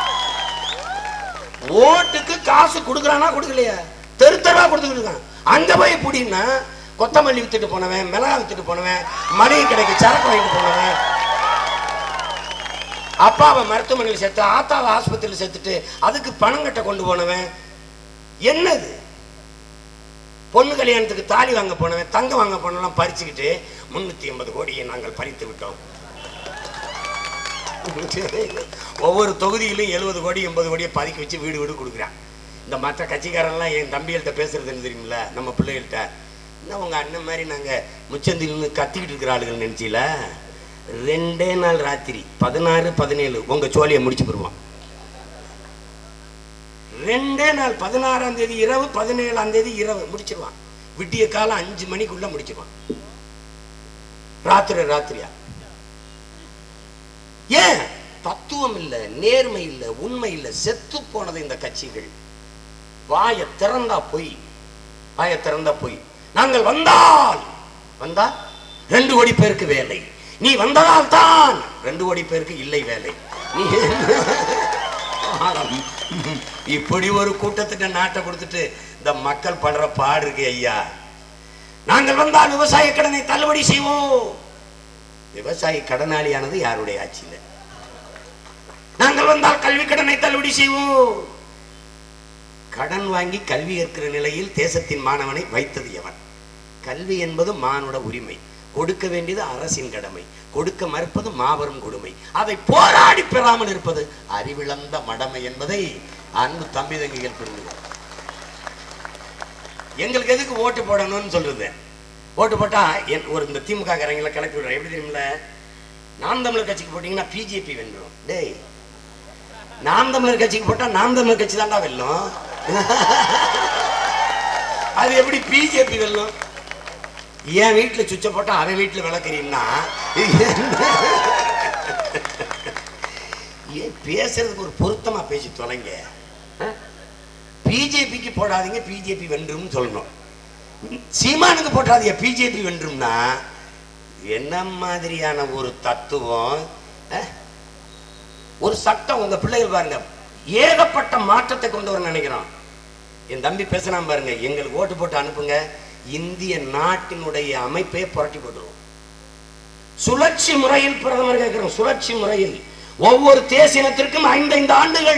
ஓட்டுக்கு காசு கொடுக்குறானா கொடுக்கலையா? தெரு தெருவா கொடுத்துக்கிட்டு இருக்கான். அங்க போய் புடின்னா கொத்தமல்லி வித்துட்டு போனவன், மிளகா வித்துட்டு போனவன், மளிகை கடைக்கு சரக்கு வாங்கிட்டு போனவன், அப்பாவை மருத்துவமனையில் சேர்த்து ஆத்தாவை ஆஸ்பத்திரியில் சேர்த்துட்டு அதுக்கு பணம் கட்ட கொண்டு போனவன், என்னது பொண்ணு கல்யாணத்துக்கு தாலி வாங்க போனவன், தங்க வாங்க போனவெல்லாம் பறிச்சுக்கிட்டு முன்னூத்தி ஐம்பது கோடியை நாங்கள் பறித்து விட்டோம். ஒவ்வொரு தொகுதியிலும் எழுபது கோடி எண்பது கோடியை பதுக்கி வச்சு வீடு வீடு கொடுக்குறான். இந்த மற்ற கட்சிக்காரெல்லாம் என் தம்பிகள்கிட்ட பேசுறதுன்னு தெரியுமில்ல, நம்ம பிள்ளைகள்கிட்ட. என்ன உங்க அண்ணன் மாதிரி நாங்க முச்சந்திலிருந்து கத்திக்கிட்டு இருக்கிற ஆளுகள் நினைச்சில, ரெண்டே நாள் ராத்திரி பதினாறு பதினேழு உங்க சோழியை முடிச்சு போடுவான். ரெண்டே நாள் பதினாறாம் தேதி இரவு, பதினேழாம் தேதி இரவு முடிச்சிருவான். விடிய காலம் அஞ்சு மணிக்குள்ள முடிச்சிருவான். ராத்திரி ராத்திரியா. ஏன்? தத்துவம் இல்ல, நேர்மை இல்ல, உண்மை இல்ல, செத்து போனது இந்த கட்சிகள். வாய திறந்தா போய், வாய திறந்தா போய். நாங்கள் வந்தால் வந்தா ரெண்டு கோடி பேருக்கு வேலை, நீ வந்ததால் தான் ரெண்டு கோடி பேருக்கு இல்லை வேலை. நீ இப்படி ஒரு கூட்டத்துக்கு நாட்டை கொடுத்துட்டு இந்த மக்கள் படுற பாடு இருக்கு ஐயா. நாங்கள் வந்தால் விவசாய கடனை தள்ளுபடி செய்வோம். விவசாயி கடனாளியானது யாருடைய ஆட்சியில? நாங்கள் வந்தால் கல்வி கடனை தள்ளுபடி செய்வோம். கடன் வாங்கி கல்வி கற்கிற நிலையில் தேசத்தின் மாணவனை வைத்தது எவன்? கல்வி என்பது மானுட உரிமை, கொடுக்க வேண்டியது அரசின் கடமை, கொடுக்க மறுப்பது மாபெரும் கொடுமை. அதை போராடி பெறாமல் இருப்பது அறிவிழந்த மடமை என்பதை அன்பு தம்பி தங்கிகள் புரிந்து. எங்களுக்கு எதுக்கு ஓட்டு போடணும்னு சொல்றது? ஓட்டு போட்டா ஒரு இந்த திமுக காரங்களை கிளப்பி விடுறேன். எப்படி தெரியுமில்ல, நாம் தமிழர் கட்சிக்கு போட்டீங்கன்னா பிஜேபி வெல்லும். டேய், நாம் தமிழர் கட்சிக்கு போட்டா நாம் தமிழர் கட்சி தான்டா வெல்லும். அது எப்படி பிஜேபி வெல்லும்? என் வீட்டுல சுவிட்ச போட்டா அவன் வீட்டுல விளக்குறீங்கன்னா ஏன் பேசுறதுக்கு ஒரு பொருத்தமா பேசி தொலைங்க. பிஜேபிக்கு போடாதீங்க, பிஜேபி வென்றும் சொல்லணும். சீமானுக்கு போட்டாதீங்க, பிஜேபி வென்றும்னா என்ன மாதிரியான ஒரு தத்துவம்? ஒரு சட்டம். உங்க பிள்ளைகள் பாருங்க, ஏகப்பட்ட மாற்றத்தை கொண்டு வர நினைக்கிறோம். என் தம்பி பேசினா பாருங்க, எங்களுக்கு ஓட்டு போட்டு அனுப்புங்க, இந்திய நாட்டினுடைய அமைப்பை புரட்டி போட்டுருவோம். சுழற்சி முறையில் பிரதமர் கேட்கிறோம். சுழற்சி முறையில் ஒவ்வொரு தேசியத்திற்கும் ஐந்து ஆண்டுகள்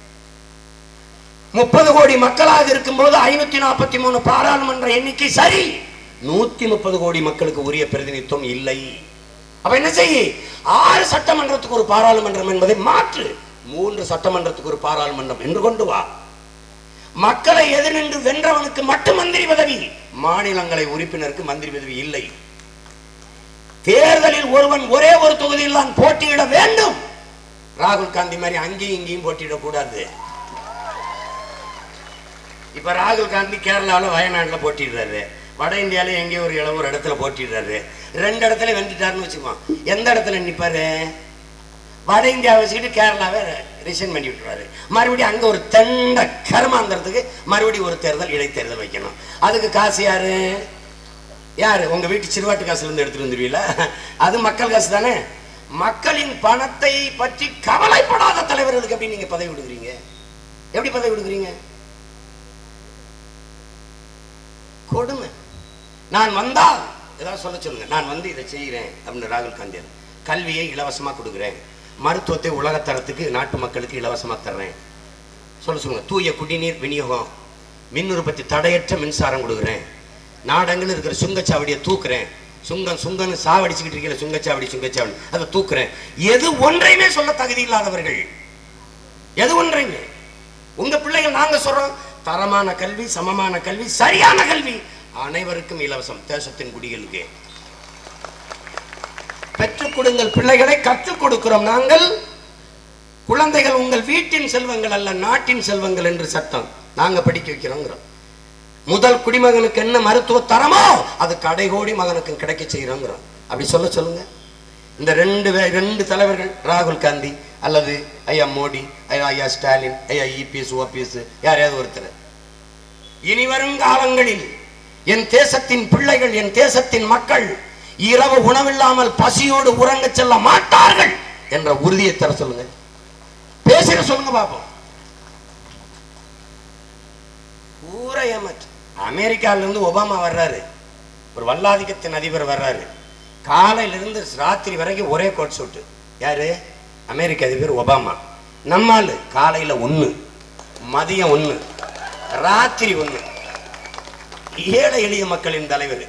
முப்பது கோடி மக்களாக இருக்கும் போது ஐநூத்தி நாற்பத்தி மூணு பாராளுமன்ற எண்ணிக்கை சரி, நூத்தி முப்பது கோடி மக்களுக்கு உரிய பிரதிநிதித்துவம் இல்லை. அப்ப என்ன செய்ய? ஆறு சட்டமன்றத்துக்கு ஒரு பாராளுமன்றம் என்பதை மாற்று, மூன்று சட்டமன்றத்துக்கு ஒரு பாராளுமன்றம் என்று கொண்டு வா. மக்களை எதிர்நின்று வென்றவனுக்கு மட்டும் மந்திரி பதவி, மாநிலங்களை உறுப்பினருக்கு மந்திரி பதவி இல்லை. தேர்தலில் ஒருவன் ஒரே ஒரு தொகுதியில் தான் போட்டியிட வேண்டும். ராகுல் காந்தி மாதிரி அங்கேயும் இங்கேயும் போட்டியிடக்கூடாது. இப்ப ராகுல் காந்தி கேரளாவில் வயநாட்டில் போட்டிடுறாரு, வட இந்தியாவில எங்கேயோ ஒரு இளம் ஒரு இடத்துல போட்டிடுறாரு. ரெண்டு இடத்துல வென்றுட்டாருன்னு வச்சுக்குவோம். எந்த இடத்துல நிற்பாரு? வட இந்தியாவை வச்சுக்கிட்டு கேரளாவை ரிசைன் பண்ணி விட்டுறாரு. மறுபடியும் அங்க ஒரு தண்ட கர்மாந்திரத்துக்கு மறுபடியும் ஒரு தேர்தல், இடைத்தேர்தல் வைக்கணும். அதுக்கு காசு யாரு? யாரு? உங்க வீட்டு சிறுவாட்டு காசுல இருந்து எடுத்துட்டு வந்துருவீங்களா? அது மக்கள் காசு தானே. மக்களின் பணத்தை பற்றி கவலைப்படாத தலைவர்களுக்கு எப்படி நீங்க பதவி கொடுக்குறீங்க? எப்படி பதவி கொடுக்குறீங்க? கொடுமை. நான் வந்தால் ஏதாவது சொல்ல சொல்லுங்க, நான் வந்து இதை செய்கிறேன் அப்படின்னு ராகுல் காந்தி. கல்வியை இலவசமா கொடுக்குறேன், மருத்துவத்தை உலகத்தரத்துக்கு நாட்டு மக்களுக்கு இலவசமா தர்றேன் சொல்ல சொல்லுங்க. தூய குடிநீர் விநியோகம், மின் உற்பத்தி தடையற்ற மின்சாரம் கொடுக்குறேன், நாடங்கள் இருக்கிற சுங்கச்சாவடியை தூக்குறேன், சுங்கம் சுங்கன்னு சாவடிச்சுக்கிட்டு இருக்கிற சுங்கச்சாவடி சுங்கச்சாவடி அதை தூக்குறேன். எது ஒன்றையுமே சொல்ல தகுதி இல்லாதவர்கள், எது ஒன்றையுமே. உங்க பிள்ளைகள் நாங்க சொல்றோம் தரமான கல்வி, சமமான கல்வி, சரியான கல்வி அனைவருக்கும் இலவசம். தேசத்தின் குடிகளுக்கு பெற்றுக் கொடுங்கள், பிள்ளைகளை கற்றுக் கொடுக்கிறோம் நாங்கள். குழந்தைகள் உங்கள் வீட்டின் செல்வங்கள் அல்ல, நாட்டின் செல்வங்கள் என்று சட்டம் நாங்க படிக்க வைக்கிறோங்கிறோம். முதல் குடிமகனுக்கு என்ன மருத்துவ தரமோ அது கடைகோடி மகனுக்கு கிடைக்க செய்யறோங்கிறோம். அப்படி சொல்ல சொல்லுங்க. இந்த ரெண்டு ரெண்டு தலைவர்கள், ராகுல் காந்தி அல்லது ஐயா மோடி, ஐயா ஸ்டாலின், ஐயா இபிஎஸ் ஓபிஎஸ், யாரையாவது ஒருத்தர். இனி வரும் காலங்களில் என் தேசத்தின் பிள்ளைகள், என் தேசத்தின் மக்கள் இரவு உணவில்லாமல் பசியோடு உறங்க செல்ல மாட்டார்கள் என்ற உறுதியை தர சொல்லுங்க. பேசுற சொல்லுங்க பாப்போம். ஊரை ஏமாற்று. அமெரிக்கால இருந்து ஒபாமா வர்றாரு, ஒரு வல்லாதிக்கத்தின் அதிபர் வர்றாரு. காலையில இருந்து ராத்திரி வரைக்கும் ஒரே கோட் சூட்டு. யாரு? அமெரிக்க அதிபர் ஒபாமா. நம்மால் காலையில ஒண்ணு, மதியம் ஒண்ணு, ராத்திரி ஒண்ணு. ஏழை எளிய மக்களின் தலைவர்,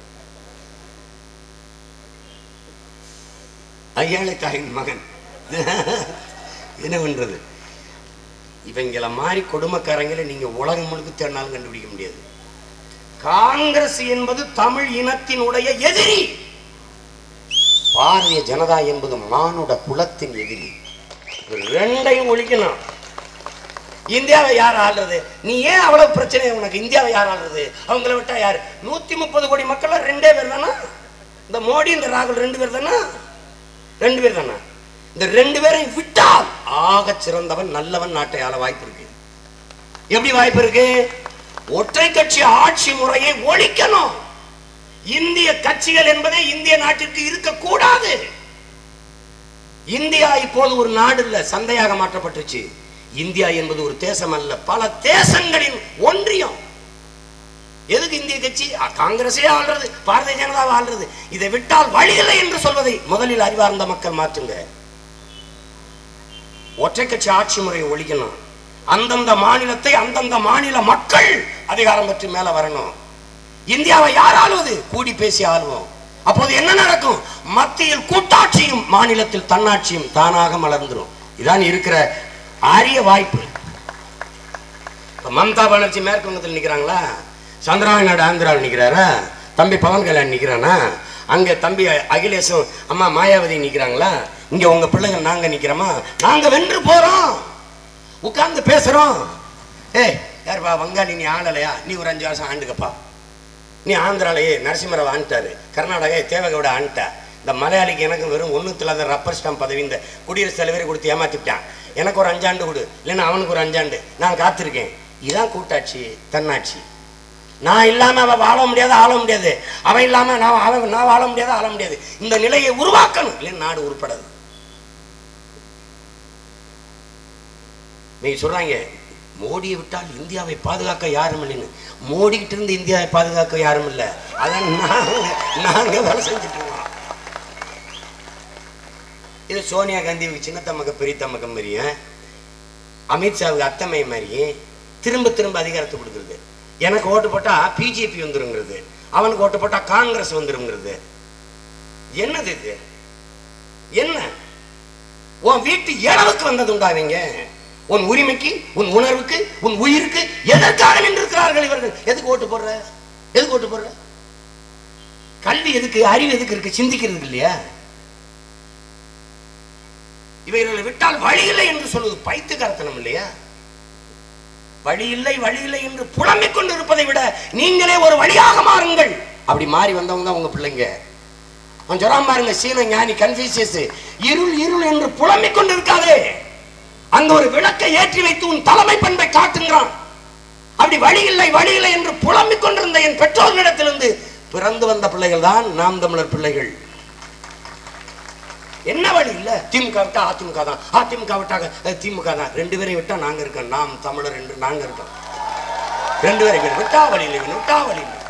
ஏழை தாயின் மகன். என்ன பண்றது? இவங்கள மாதிரி கொடுமைக்காரங்களை நீங்க உலகம் முழுக்க தேடினாலும் கண்டுபிடிக்க முடியாது. காங்கிரஸ் என்பது தமிழ் இனத்தினுடைய எதிரி, பாரதிய ஜனதா என்பது மானுட குலத்தின் எதிரி. ரெண்டையும் ஒழிக்கணும். இந்தியாவை யார் ஆள்றது? நீ ஏன் அவ்வளவு பிரச்சனை உனக்கு? இந்தியாவை யார் ஆள்றது? அவங்களை விட்டா யாரு? நூத்தி முப்பது கோடி மக்கள் ரெண்டே பேர் தானா? இந்த மோடி இந்த ராகுல் ரெண்டு பேர் தானா? ரெண்டு பேர் தானா? இந்த ரெண்டு பேரையும் விட்டால் ஆக சிறந்தவன் நல்லவன் நாட்டை ஆள வாய்ப்பு இருக்கு. எப்படி வாய்ப்பு இருக்கு? ஒற்றை கட்சி ஆட்சி முறையை ஒழிக்கணும். இந்திய கட்சிகள் என்பதே இந்திய நாட்டிற்கு இருக்கக்கூடாது. இந்தியா இப்போது ஒரு நாடு இல்ல, சந்தையாக மாற்றப்பட்டுச்சு. இந்தியா என்பது ஒரு தேசம் அல்ல, பல தேசங்களின் ஒன்றியம். எதுக்கு இந்திய கட்சி? காங்கிரஸே ஆள்றது, பாரதிய ஜனதாவை ஆள்றது. இதை விட்டால் வழியில்லை என்று சொல்வதை முதலில் அறிவார்ந்த மக்கள் மாற்றுங்க. ஒற்றை கட்சி ஆட்சி முறையை ஒழிக்கணும். அந்தந்த மாநிலத்தை அந்தந்த மாநில மக்கள் அதிகாரம் பற்றி மேல வரணும். இந்தியாவை யார் ஆளுவது? கூடி பேசி ஆளுவோம். அப்போது என்ன நடக்கும்? மத்தியில் கூட்டாட்சியும் மாநிலத்தில் தன்னாட்சியும் தானாக மலர்ந்துடும். இதான் இருக்கிற அரிய வாய்ப்பு. மம்தா பானர்ஜி மேற்கு வங்கத்தில் நிக்கிறாங்களா? சந்திரபாபு நாயுடு ஆந்திராவில் நிக்கிறாரா? தம்பி பவன் கல்யாண் நிக்கிறானா? அங்க தம்பி அகிலேஷும் அம்மா மாயாவதி நிக்கிறாங்களா? இங்க உங்க பிள்ளைங்க நாங்க நிக்கிறோமா? நாங்க வென்று போறோம், உட்கார்ந்து பேசுறோம். ஏய் யாருப்பா வங்காளி, நீ ஆளலையா? நீ ஒரு அஞ்சு வருஷம் ஆண்டுக்கப்பா. நீ ஆந்திராலேயே நரசிம்மராவ் ஆண்டுட்டாரு, கர்நாடகா தேவகவுட ஆண்டுட்டா. இந்த மலையாளிக்கு எனக்கு வெறும் ஒன்றுத்துல இல்லாத ரப்பர் ஸ்டாம்ப் பதவி இந்த குடியரசுத் தலைவரை கொடுத்து ஏமாத்திட்டான். எனக்கு ஒரு அஞ்சாண்டு கொடு, இல்லைன்னா அவனுக்கு ஒரு அஞ்சாண்டு. நான் காத்திருக்கேன். இதுதான் கூட்டாட்சி, தன்னாட்சி. நான் இல்லாம அவ வாழ முடியாது, ஆள முடியாது. அவன் இல்லாம நான் ஆள நான் வாழ முடியாது, ஆள முடியாது. இந்த நிலையை உருவாக்கணும், இல்லைன்னா நாடு உருப்படாது. நீங்க சொல்றாங்க மோடியை விட்டால் இந்தியாவை பாதுகாக்க யாரும் இல்லைன்னு. மோடிக்கிட்டு இருந்து இந்தியாவை பாதுகாக்க யாரும் இல்லை. அதான் நாங்க நாங்க வேலை செஞ்சுட்டு இருக்கோம். இது சோனியா காந்திக்கு சின்ன தம்மக்க பெரிய தம்மக்கம் மாதிரியும், அமித்ஷாவுக்கு அத்தமை மாதிரியும் திரும்ப திரும்ப அதிகாரத்தை கொடுக்குறது. எனக்கு ஓட்டு போட்டா பிஜேபி வந்துருங்கிறது, அவனுக்கு ஓட்டு போட்டா காங்கிரஸ் வந்துருங்கிறது. என்னது இது? என்ன உன் வீட்டு இளவுக்கு வந்தது உண்டாவீங்க? உன் உரிமைக்கு, உன் உணர்வுக்கு, உன் உயிருக்கு எதற்காக நின்றிருக்கிறார்கள் இவர்கள்? எதுக்கு ஓட்டு போடுற? எதுக்கு ஓட்டு போடுற? கல்வி எதுக்கு? அறிவு எதுக்கு இருக்கு? சிந்திக்கிறது இல்லையா? இவர்களை விட்டால் வழி இல்லை என்று சொல்வது பைத்தியக்காரத்தனம் இல்லையா? வழி இல்லை வழி இல்லை என்று புலம்பிக் கொண்டு இருப்பதை விட நீங்களே ஒரு வழியாக மாறுங்கள். அப்படி மாறி வந்தவங்க தான் உங்க பிள்ளைங்க. அவன் சொல்றான் பாருங்க, சீன ஞானி கன்ஃபூசியஸ், இருள் இருள் என்று புலம்பிக் கொண்டு இருக்காதே, அங்க ஒரு விளக்கை ஏற்றி வைத்து உன் தலைமை பண்பை காட்டுங்கிறான். அப்படி வழி இல்லை வழி இல்லை என்று புலம்பிக் கொண்டிருந்த என் பெற்றோர்களிடத்திலிருந்து பிறந்து வந்த பிள்ளைகள் தான் நாம் தமிழர் பிள்ளைகள். என்ன வழி இல்ல? திமுக விட்டா அதிமுக தான், அதிமுக விட்டாக திமுக தான், ரெண்டு பேரை விட்டா நாங்க இருக்கோம், நாம் தமிழர் என்று நாங்க இருக்கோம். ரெண்டு பேரை விட்டா வழி இல்லை, விட்டா வழி இல்லை.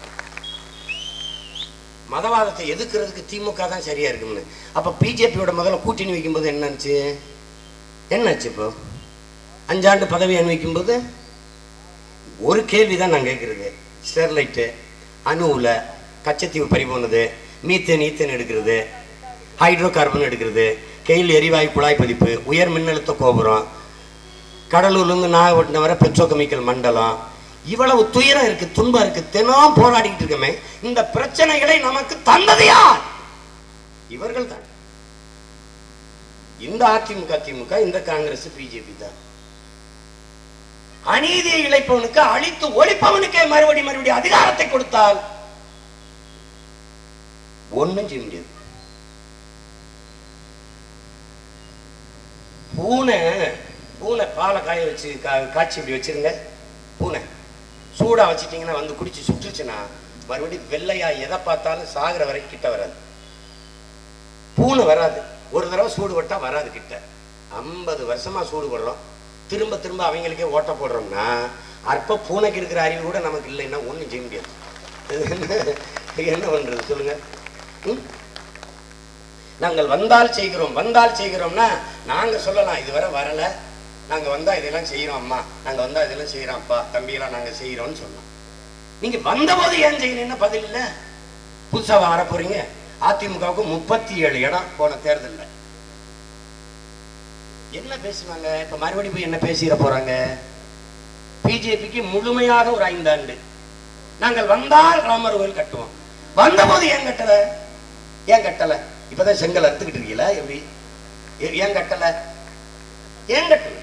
மதவாதத்தை எதுக்குறதுக்கு திமுக தான் சரியா இருக்கும்னு. அப்ப பிஜேபியோட முதல்ல கூட்டணி வைக்கும் போது என்னச்சு என்னாச்சு? இப்போ அஞ்சாண்டு பதவி அனுபவிக்கும் போது ஒரு கேள்விதான் நான் கேட்கறது. ஸ்டெர்லைட்டு, அணுவில் கச்சத்தீவு பறி போனது, மீத்தேன் ஈத்தேன் எடுக்கிறது, ஹைட்ரோ கார்பன் எடுக்கிறது, கையில் எரிவாயு குழாய் பதிப்பு, உயர் மின்னழுத்த கோபுரம், கடலூர்லேருந்து நாகப்பட்டினம் வரை பெட்ரோகெமிக்கல் மண்டலம், இவ்வளவு துயரம் இருக்கு, துன்பம் இருக்கு, தினம் போராடிக்கிட்டு இருக்கமே. இந்த பிரச்சனைகளை நமக்கு தந்தது யார்? இவர்கள் தான். இந்த அதிமுக திமுக, இந்த காங்கிரஸ் பிஜேபி தான். அநீதியை இழைப்பவனுக்கு, அழித்து ஒழிப்பவனுக்கே மறுபடி மறுபடி அதிகாரத்தை கொடுத்தால் ஒன்னும் செய்ய முடியாது. பூனை பூனை பாலை காய வச்சு காய்ச்சி இப்படி வச்சிருங்க, பூனை சூடா வச்சுட்டீங்கன்னா வந்து குடிச்சு சுற்றுச்சுன்னா மறுபடியும் வெள்ளையா எதை பார்த்தாலும் சாகிற வரைக்கும் கிட்ட வராது. பூனை வராது. ஒரு தடவை சூடு பட்டா வராது கிட்ட. ஐம்பது வருஷமா சூடு போடுறோம், திரும்ப திரும்ப அவங்களுக்கே ஓட்ட போடுறோம்னா அற்ப பூனைக்கு இருக்கிற அறிவு கூட நமக்கு இல்லைன்னா ஒன்றும் செய்ய முடியாது. என்ன பண்றது சொல்லுங்க? நாங்கள் வந்தால் செய்கிறோம், வந்தால் செய்கிறோம்னா நாங்க சொல்லலாம் இதுவரை வரல, நாங்க வந்தா இதெல்லாம் செய்யறோம் அம்மா, நாங்க வந்தா இதெல்லாம் செய்யறோம் அப்பா, தம்பியெல்லாம் நாங்க செய்யறோம்னு சொல்லலாம். நீங்க வந்த போது ஏன் செய்யணும்னா பதில் இல்ல. புதுசா வர போறீங்க. அதிமுகவுக்கு முப்பத்தி ஏழு இடம் போன தேர்தலில். என்ன பேசுவாங்க இப்ப? மறுபடியும் போய் என்ன பேசிட போறாங்க? பிஜேபிக்கு முழுமையாக ஒரு ஐந்தாண்டு. நாங்கள் வந்தால் ராமர் கோயில் கட்டுவோம். வந்த போது ஏன் கட்டல? ஏன் கட்டல? இப்பதான் செங்கல் அறுத்துக்கிட்டு இருக்கீங்களா? எப்படி ஏன் கட்டல? ஏன் கட்டல?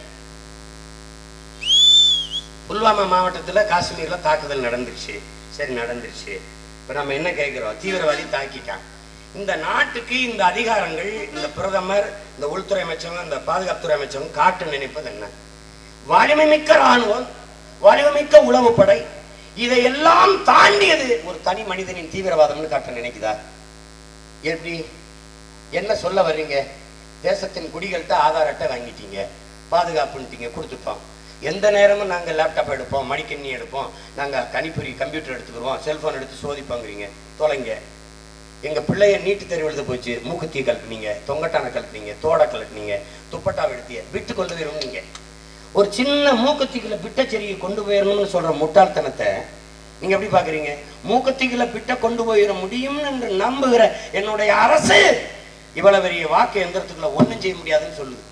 புல்வாமா மாவட்டத்தில் காஷ்மீர்ல தாக்குதல் நடந்துருச்சு. சரி, நடந்துருச்சு. இப்ப நம்ம என்ன கேட்கிறோம்? தீவிரவாதி தாக்கிட்டான். இந்த நாட்டுக்கு இந்த அதிகாரங்கள், இந்த பிரதமர், இந்த உள்துறை அமைச்சகம், இந்த பாதுகாப்புத்துறை அமைச்சகம் காட்ட நினைப்பது என்ன? வலிமை மிக்க ராணுவம், வலிமை மிக்க உளவுப்படை, இதையெல்லாம் தாண்டியது ஒரு தனி மனிதனின் தீவிரவாதம்னு காட்ட நினைக்குதா? எப்படி? என்ன சொல்ல வர்றீங்க? தேசத்தின் குடிகள்கிட்ட ஆதார் அட்டை வாங்கிட்டீங்க, பாதுகாப்புன்ட்டீங்க, கொடுத்துட்டோம். எந்த நேரமும் நாங்கள் லேப்டாப் எடுப்போம், மடிக்கண்ணி எடுப்போம், நாங்கள் கணிப்பொறி கம்ப்யூட்டர் எடுத்துக்கிறோம், செல்போன் எடுத்து சோதிப்பாங்கிறீங்க. தொலைங்க. எங்க பிள்ளைய நீட்டு தேர்வு எழுத போச்சு, மூக்குத்தியை கலப்புனீங்க, தொங்கட்டான கலப்புனீங்க, தோட கலப்புனீங்க, துப்பட்டாவை எடுத்திய விட்டு கொண்டு போயிருந்தீங்க. ஒரு சின்ன மூக்குத்திக்குள்ள பிட்டச்செடியை கொண்டு போயிடணும்னு சொல்ற முட்டாள்தனத்தை நீங்க எப்படி பாக்குறீங்க? மூக்குத்திக்குள்ள பிட்ட கொண்டு போயிட முடியும் என்று நம்புகிற என்னுடைய அரசு இவ்வளவு பெரிய வாக்கு எந்திரத்துக்குள்ள ஒண்ணும் செய்ய முடியாதுன்னு சொல்லுது.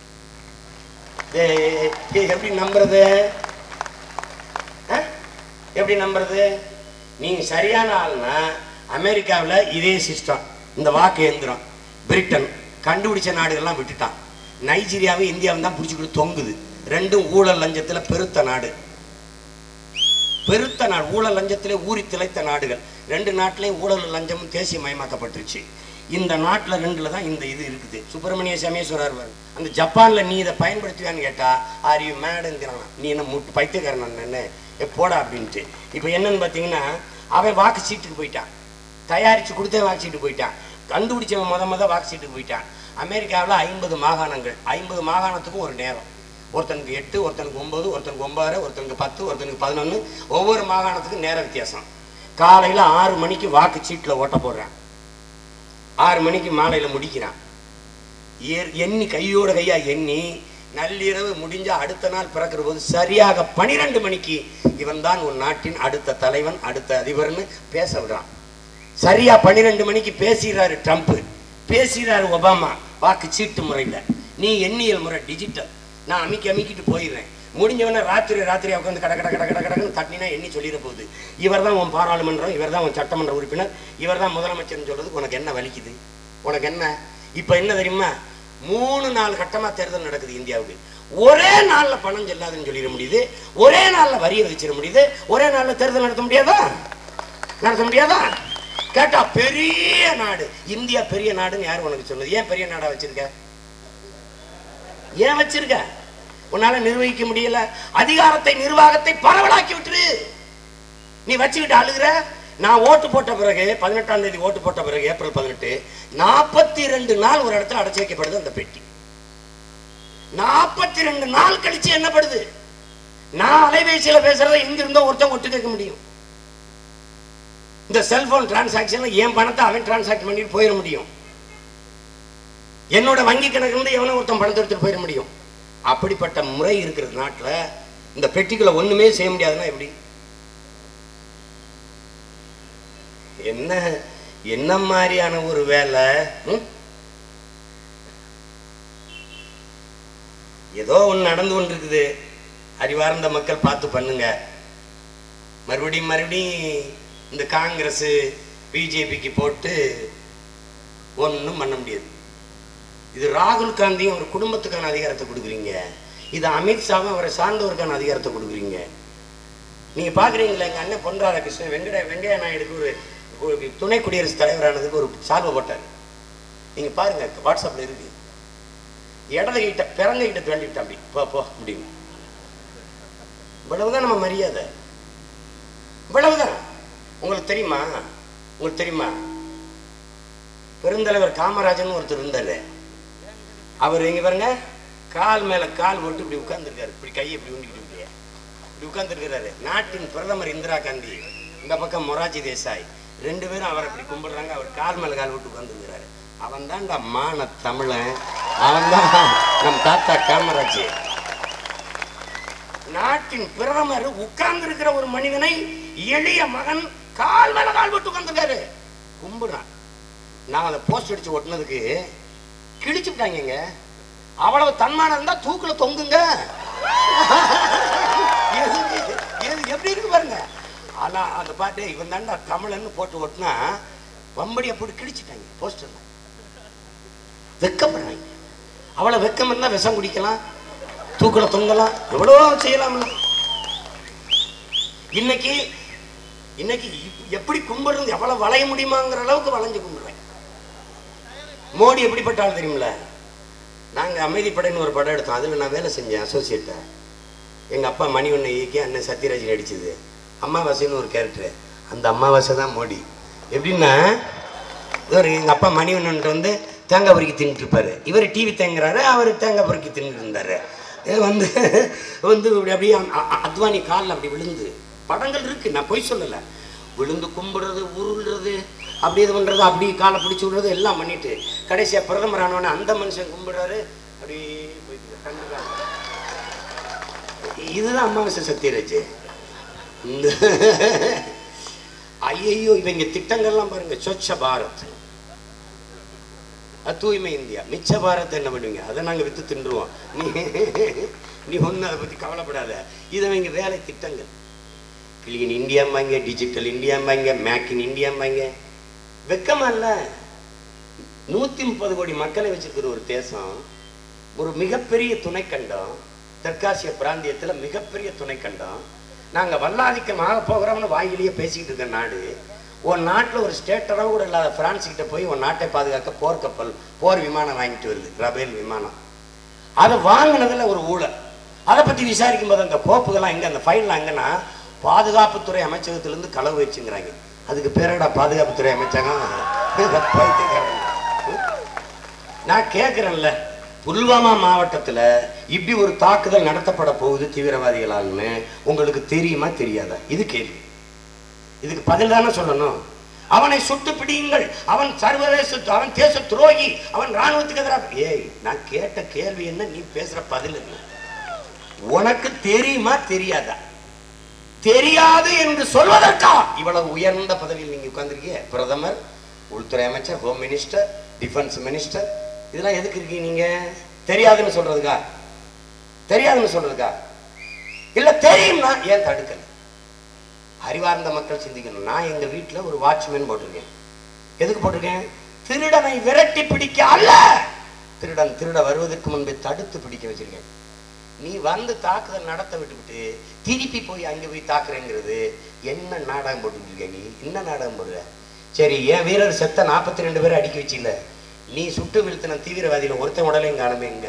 எப்படி நம்புறது? எப்படி நம்புறது? நீங்க சரியான ஆள்னா அமெரிக்காவில் இதே சிஸ்டம், இந்த வாக்கு எந்திரம். பிரிட்டன் கண்டுபிடிச்ச நாடுகள்லாம் விட்டுட்டான். நைஜீரியாவை இந்தியாவும் தான் பிடிச்சிக்கிட்டு தொங்குது. ரெண்டும் ஊழல் லஞ்சத்தில் பெருத்த நாடு, பெருத்த நாடு, ஊழல் லஞ்சத்திலே ஊறி திளைத்த நாடுகள். ரெண்டு நாட்டிலையும் ஊழல் லஞ்சமும் தேசியமயமாக்கப்பட்டுருச்சு. இந்த நாட்டில் ரெண்டுல தான் இந்த இது இருக்குது. சுப்பிரமணிய சாமியே சொல்றாரு, அந்த ஜப்பான்ல நீ இதை பயன்படுத்துவான்னு கேட்டா ஆர் யூ மேடுங்கிறான். நீ என்ன முட்டு பைத்தியக்காரன் என்ன போடா அப்படின்ட்டு. இப்போ என்னன்னு பார்த்தீங்கன்னா, அவன் வாக்கு சீட்டுக்கு போயிட்டான், தயாரிச்சு கொடுத்தே வாக்கு சீட்டு போயிட்டான், கண்டுபிடிச்சவன் முத முத வாக்கு சீட்டுக்கு போயிட்டான். அமெரிக்காவில் ஐம்பது மாகாணங்கள், ஐம்பது மாகாணத்துக்கும் ஒரு நேரம். ஒருத்தனுக்கு எட்டு, ஒருத்தனுக்கு ஒன்பது, ஒருத்தனுக்கு ஒன்பதரை, ஒருத்தனுக்கு பத்து, ஒருத்தனுக்கு பதினொன்று. ஒவ்வொரு மாகாணத்துக்கும் நேர வித்தியாசம். காலையில் ஆறு மணிக்கு வாக்கு சீட்டில் ஓட்ட போடுறான், ஆறு மணிக்கு மாலையில் முடிக்கிறான். எண்ணி கையோட கையா எண்ணி நள்ளிரவு முடிஞ்சா அடுத்த நாள் பிறக்கிற போது சரியாக பனிரெண்டு மணிக்கு இவன் தான் உன் நாட்டின் அடுத்த தலைவன், அடுத்த அதிபர்னு பேச விடுறான். சரியா பன்னிரெண்டு மணிக்கு பேசுகிறாரு ட்ரம்ப், பேசுகிறாரு ஒபாமா. வாக்கு சீட்டு முறையில், நீ எண்ணியல் முறை டிஜிட்டல். நான் அமைக்கி அமைக்கிட்டு போயிடுறேன். முடிஞ்சவன ராத்திரி ராத்திரி உட்காந்து கட கட கட கட கடன்னு தட்டினா எண்ணி சொல்லிட போகுது. இவர் தான் உன் பாராளுமன்றம், இவர் தான் உன் சட்டமன்ற உறுப்பினர், இவர் தான் முதலமைச்சர்னு சொல்றதுக்கு உனக்கு என்ன வலிக்குது? உனக்கு என்ன? இப்போ என்ன தெரியுமா, மூணு நாலு கட்டமாக தேர்தல் நடக்குது இந்தியாவுக்கு. ஒரே நாளில் பணம் செல்லாதுன்னு சொல்லிட முடியுது, ஒரே நாளில் வரியை வச்சிட முடியுது, ஒரே நாளில் தேர்தல் நடத்த முடியாதா? நடத்த முடியாதா? கேட்டா பெரிய நாடு இந்தியா, பெரிய நாடுன்னு யார் உனக்கு சொன்னது? ஏன் பெரிய நாடா வச்சிருக்க? ஏன் வச்சிருக்க? உன்னால நிர்வகிக்க முடியல. அதிகாரத்தை நிர்வாகத்தை பரவலாக்கி விட்டுரு. நீ வச்சுக்கிட்டு அழுகிற. நான் ஓட்டு போட்ட பிறகு பதினெட்டாம் தேதி ஓட்டு போட்ட பிறகு ஏப்ரல் பதினெட்டு நாற்பத்தி ரெண்டு நாள் ஒரு இடத்துல அடைச்சி வைக்கப்படுது அந்த பெட்டி. நாற்பத்தி ரெண்டு நாள் கழிச்சு என்ன படுது? நான் அலைபேசியில பேசுறத எங்கிருந்தோ ஒருத்தன் ஒட்டு கேட்க முடியும். இந்த செல்போன் டிரான்சாக்சன் என் பணத்தை அவன் டிரான்சாக்ட் பண்ணிட்டு போயிட முடியும். என்னோட வங்கி கணக்கு இருந்து எவனோ ஒருத்தன் பணத்தை எடுத்துட்டு போயிட முடியும். அப்படிப்பட்ட முறை இருக்கிற நாட்டில் இந்த பெட்டிக்குள்ள ஒண்ணுமே செய்ய முடியாதுன்னா எப்படி? என்ன என்ன மாதிரியான ஒரு வேலை? ஏதோ ஒன்று நடந்து கொண்டு இருக்குது. அறிவார்ந்த மக்கள் பார்த்து பண்ணுங்க. மறுபடியும் மறுபடியும் இந்த காங்கிரஸ் பிஜேபிக்கு போட்டு ஒன்றும் பண்ண முடியாது. இது ராகுல் காந்தியும் ஒரு குடும்பத்துக்கான அதிகாரத்தை கொடுக்குறீங்க, இது அமித்ஷாவும் அவரை சார்ந்தவருக்கான அதிகாரத்தை கொடுக்குறீங்க. நீங்க பாக்குறீங்களா, எங்க அண்ணன் பொன் ராதாகிருஷ்ணன் வெங்கட வெங்கையா நாயுடுக்கு ஒரு துணை குடியரசுத் தலைவரானதுக்கு ஒரு சால்வை போட்டார். நீங்க பாருங்க, வாட்ஸ்அப்ல இருக்கு. இடது கிட்ட பிறந்த கிட்ட தள்ளிவிட்டா அப்படி போ போ முடியும். இவ்வளவுதான் நம்ம மரியாதை, இவ்வளவுதான். உங்களுக்கு தெரியுமா? உங்களுக்கு தெரியுமா பெருந்தலைவர் காமராஜன் ஒருத்தர் இருந்தாரு. அவர் எங்க பாருங்க, கால் மேல கால் போட்டு இப்படி உட்கார்ந்துருக்காரு, இப்படி கையை இப்படி ஊண்டிக்கிட்டு இப்படி உட்கார்ந்துருக்கிறாரு. நாட்டின் பிரதமர் இந்திரா காந்தி, இந்த பக்கம் மொராஜி தேசாய், ரெண்டு பேரும் அவரை இப்படி கும்பிடுறாங்க. அவர் கால் மேல கால் போட்டு உட்கார்ந்துருக்கிறாரு. அவன் தான் மான தமிழன், அவன் தான் நம் தாத்தா காமராஜ். நாட்டின் பிரதமர் உட்கார்ந்து இருக்கிற ஒரு மனிதனை எளிய மகன் கால் மேல கால் போட்டு உட்கார்ந்துருக்காரு, கும்பிடுறான். நான் அதை போஸ்ட் அடிச்சு ஒட்டினதுக்கு கிழிச்சு விட்டாங்க. அவ்வளவு தன்மானம் இருந்தா தூக்குல தொங்குங்க. எப்படி இருக்கு பாருங்க. ஆனா அந்த பாட்டு இவன் தாண்டா தமிழன்னு போட்டு ஒட்டினா வம்படியா போட்டு கிழிச்சுட்டாங்க போஸ்டர்ல. வெக்கப்படுறாங்க. அவ்வளவு வெக்கம் இருந்தா விஷம் குடிக்கலாம், தூக்குல தொங்கலாம், எவ்வளவோ செய்யலாம். இன்னைக்கு இன்னைக்கு எப்படி கும்பிடுறது, எவ்வளவு வளைய முடியுமாங்கிற அளவுக்கு வளைஞ்சு கும்பிடுறேன். மோடி எப்படிப்பட்ட ஆள் தெரியுமில்ல? நாங்கள் அமைதிப்படைன்னு ஒரு படம் எடுத்தோம், அதில் நான் வேலை செஞ்சேன் அசோசியேட்டை. எங்கள் அப்பா மணிவண்ணை இயக்கி அண்ணன் சத்யராஜ் நடிச்சது. அம்மாவாசைன்னு ஒரு கேரக்டர், அந்த அம்மாவாசை தான் மோடி. எப்படின்னா, இவர் எங்கள் அப்பா மணிவண்ணன்ட்டு வந்து தேங்காய் பொறுக்கி தின்னுட்டு இருப்பாரு, இவர் டிவி தேங்குறாரு, அவர் தேங்காய் பொறுக்கி தின்னுட்டு இருந்தாரு. வந்து வந்து இப்படி அப்படியே அத்வானி காலில் அப்படி விழுந்து, படங்கள் இருக்கு, நான் பொய் சொல்லலை, விழுந்து கும்பிடுறது, உருள்றது, அப்படி இது பண்றது, அப்படி காலை பிடிச்சி விடுறது எல்லாம் பண்ணிட்டு கடைசியா பிரதமர் ஆனவன அந்த மனுஷன் கும்பிடுறாரு, அப்படி போயிட்டு கண்டுக்காங்க. இதுதான் அமாவாசை சத்யராஜ். இந்த ஐயோ இவங்க திட்டங்கள்லாம் பாருங்க. சொச்ச பாரத், தூய்மை இந்தியா, மிச்ச பாரத் என்ன பண்ணுவீங்க? அதை நாங்கள் வித்து தின்றுவோம். நீ நீ ஒன்றும் அதை பற்றி கவலைப்படாத. இது அவங்க வேலை திட்டங்கள். கிளீன் இந்தியாம்பாங்க, டிஜிட்டல் இந்தியாம்பாங்க, மேக் இன் இந்தியாம்பாங்க. வெக்கமா இல்ல? நூத்தி முப்பது கோடி மக்களை வச்சிருக்கிற ஒரு தேசம், ஒரு மிகப்பெரிய துணைக்கண்டம், தெற்காசிய பிராந்தியத்துல மிகப்பெரிய துணைக்கண்டம். நாங்க வல்லாதிக்கமாக போகிறோம்னு வாயிலேயே பேசிக்கிட்டு இருக்க நாடு. உன் நாட்டில் ஒரு ஸ்டேட்டராக கூட இல்லாத பிரான்ஸ் கிட்ட போய் உன் நாட்டை பாதுகாக்க போர்க்கப்பல், போர் விமானம் வாங்கிட்டு வருது, ரபேல் விமானம். அதை வாங்கினதுல ஒரு ஊழல். அதை பத்தி விசாரிக்கும் போது அந்த கோப்புகள்லாம் எங்க, அந்த ஃபைல்லாம் எங்கன்னா பாதுகாப்புத்துறை அமைச்சகத்திலிருந்து களவு வச்சுங்கிறாங்க. அதுக்கு பேரடா பாதுகாப்புத்துறை அமைச்சகம்? நான் கேட்கிறேன்ல, புல்வாமா மாவட்டத்துல இப்படி ஒரு தாக்குதல் நடத்தப்பட போகுது தீவிரவாதிகளால்னு உங்களுக்கு தெரியுமா தெரியாதா? இது கேள்வி. இதுக்கு பதில் தானே சொல்லணும். அவனை சுட்டு பிடியுங்கள், அவன் சர்வதேச, அவன் தேச துரோகி, அவன் ராணுவத்துக்கு எதிராக. ஏய், நான் கேட்ட கேள்வி என்ன, நீ பேசுற பதில் என்ன? உனக்கு தெரியுமா தெரியாதா? தெரியாது என்று சொல்வதற்கா இவ்வளவு உயர்ந்த பதவியில் நீங்க உட்கார்ந்துருக்கீங்க? பிரதமர், உள்துறை அமைச்சர், ஹோம் மினிஸ்டர், டிஃபென்ஸ் மினிஸ்டர், இதெல்லாம் எதுக்கு இருக்கீங்க நீங்க? தெரியாதுன்னு சொல்றதுக்கா? தெரியாதுன்னு சொல்றதுக்கா? இல்ல தெரியும்னா ஏன் தடுக்கல? அறிவார்ந்த மக்கள் சிந்திக்கணும். நான் எங்க வீட்டுல ஒரு வாட்ச்மேன் போட்டிருக்கேன். எதுக்கு போட்டிருக்கேன்? திருடனை விரட்டி பிடிக்க அல்ல, திருடன் திருட வருவதற்கு முன்பே தடுத்து பிடிக்க வச்சிருக்கேன். நீ வந்து தாக்குதல் நடத்த விட்டுவிட்டு திருப்பி போய் அங்க போய் தாக்குறேங்கிறது என்ன நாடகம் போட்டுட்டு இருக்க? நீ என்ன நாடகம் போடுற? சரி, என் வீரர் செத்த நாற்பத்தி ரெண்டு பேரை அடிக்க வச்சில்ல, நீ சுட்டு வீழ்த்தின தீவிரவாதியில ஒருத்தன் உடலையும் காணுமே. இங்க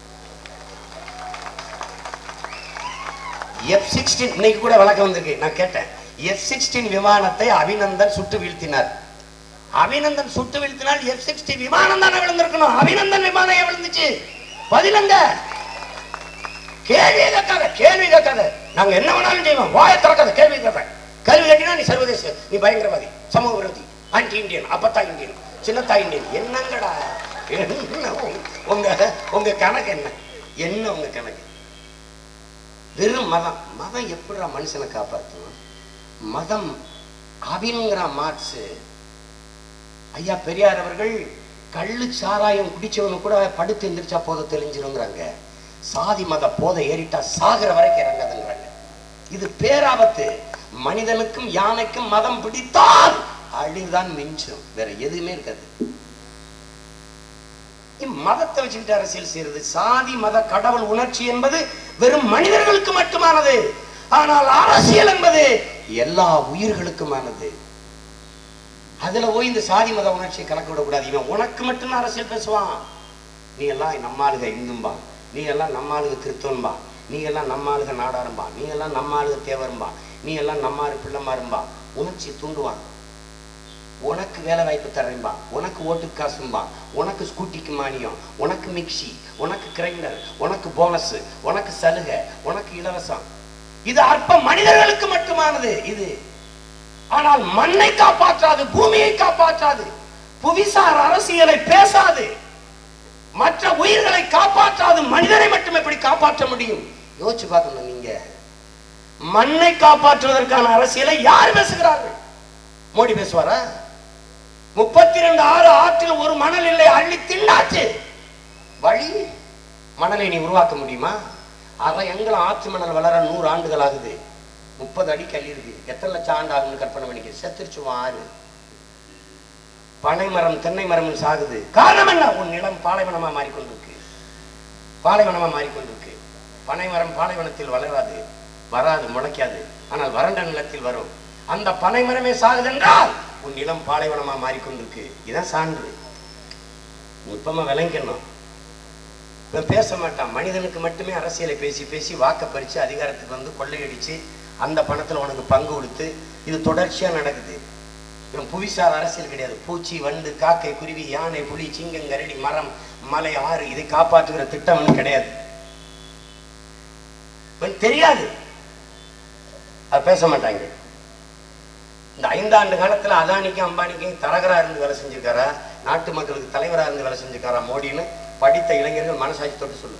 எஃப் சிக்ஸ்டீன் இன்னைக்கு கூட வழக்கம் வந்திருக்கு. நான் கேட்டேன், எஃப் சிக்ஸ்டீன் விமானத்தை அபிநந்தன் சுட்டு வீழ்த்தினார். அபிநந்தன் சுட்டு வீழ்த்தினால் எஃப் சிக்ஸ்டீன் விமானம் தானே விழுந்திருக்கணும். அபிநந்தன் விமானம் ஏன் விழுந்துச்சு? பதிலங்க. கேள்வி கேட்காத, கேள்வி கேட்காத. நாங்க என்ன வேணாலும் செய்வோம், வாயை திறக்காத. கேள்வி கேட்பேன். கேள்வி கேட்டீங்கன்னா நீ சர்வதேச, நீ பயங்கரவாதி, சமூக விரோதி, ஆன்டி இந்தியன், அப்பத்தா இந்தியன், சின்னத்தா இந்தியன். என்னங்கடா என்ன உங்க உங்க கணக்கு? என்ன என்ன உங்க கணக்கு? வெறும் மதம். மதம் எப்படிடா மனுஷனை காப்பாற்றணும்? மதம் அபிங்கிற மார்க்ஸ். ஐயா பெரியார் அவர்கள் கள்ளு சாராயம் குடிச்சவனு கூட படுத்து எந்திரிச்சா போத தெளிஞ்சிருங்கிறாங்க. சாதி மத போதை ஏறிட்டா சாகிற வரைக்கும் இறங்காதுங்கிறாங்க. இது பேராபத்து. மனிதனுக்கும் யானைக்கும் மதம் பிடித்தால் அழிவுதான் மிஞ்சும், வேற எதுவுமே இருக்காது. மதத்தை வச்சுக்கிட்டு அரசியல் செய்யறது. சாதி மத கடவுள் உணர்ச்சி என்பது வெறும் மனிதர்களுக்கு மட்டுமானது. ஆனால் அரசியல் என்பது எல்லா உயிர்களுக்குமானது. அதுல போய் இந்த சாதி மத உணர்ச்சியை கலக்க விடக்கூடாது. இவன் உனக்கு மட்டும்தான் அரசியல் பேசுவான். நீ எல்லாம் நம்மாளுக இந்தும்பா, நீ எல்லாம் நம்மாளுக கிறிஸ்தவன்பா, நீ எல்லாம் நம்மாளுக நாடாரும்பா, நீ எல்லாம் நம்மாளுக தேவரும்பா, நீ எல்லாம் நம்மாறு பிள்ளைமாரும்பா. உணர்ச்சி தூண்டுவான். உனக்கு வேலை வாய்ப்பு தரேன்பா, உனக்கு ஓட்டு காசும்பா, உனக்கு ஸ்கூட்டிக்கு மானியம், உனக்கு மிக்சி, உனக்கு கிரைண்டர், உனக்கு போனஸ், உனக்கு சலுகை, உனக்கு இலவசம். இது அற்ப மனிதர்களுக்கு மட்டுமானது இது. ஆனால் மண்ணை காப்பாற்றாது, பூமியை காப்பாற்றாது, புவிசார் அரசியலை பேசாது, மற்ற உயிர்களை காப்பாற்றாது. மனிதனை மட்டும் எப்படி காப்பாற்ற முடியும்? யோசிச்சு பார்க்கணும். நீங்க மண்ணை காப்பாற்றுவதற்கான அரசியலை யார் பேசுகிறார்கள்? மோடி பேசுவாரா? முப்பத்தி ரெண்டு ஆறு ஆற்றில் ஒரு மணல் இல்லை, அள்ளி திண்டாச்சு. வழி மணலை நீ உருவாக்க முடியுமா? அவை எங்களும் ஆற்று மணல் வளர நூறு ஆண்டுகள் ஆகுது. முப்பது அடி கல் இருக்கு. எத்தனை லட்சம் ஆண்டு ஆகுன்னு கற்பனை பண்ணிக்க. செத்துருச்சுவான் ஆறு. பனை மரம் தென்னை மரம் சாகுது. காரணம் என்ன? உன் நிலம் பாலைவனமா மாறிக்கொண்டிருக்கு. பாலைவனமா மாறிக்கொண்டிருக்கு. பனை மரம் பாலைவனத்தில் வளராது, வராது, முளைக்காது. ஆனால் வறண்ட நிலத்தில் வரும். அந்த பனை மரமே சாகுது என்றால் உன் நிலம் பாலைவனமா மாறிக்கொண்டிருக்கு. இதான் சான்று. நுட்பமா விளங்கணும். பேச மாட்டான். மனிதனுக்கு மட்டுமே அரசியலை பேசி பேசி வாக்க பறிச்சு அதிகாரத்துக்கு வந்து கொள்ளையடிச்சு அந்த பணத்துல உனக்கு பங்கு கொடுத்து இது தொடர்ச்சியா நடக்குது. இவன் புவிசார் அரசியல் கிடையாது. பூச்சி, வண்டு, காக்கை, குருவி, யானை, புலி, சிங்கம், கரடி, மரம், மலை, ஆறு இதை காப்பாற்றுகிற திட்டம் கிடையாது. தெரியாது. அது பேச மாட்டாங்க. இந்த ஐந்தாண்டு காலத்துல அதானிக்கும் அம்பானிக்கும் தரகரா இருந்து வேலை செஞ்சிருக்காரா, நாட்டு மக்களுக்கு தலைவரா இருந்து வேலை செஞ்சிருக்காரா மோடின்னு படித்த இளைஞர்கள் மனசாட்சி தொட்டு சொல்லுங்க.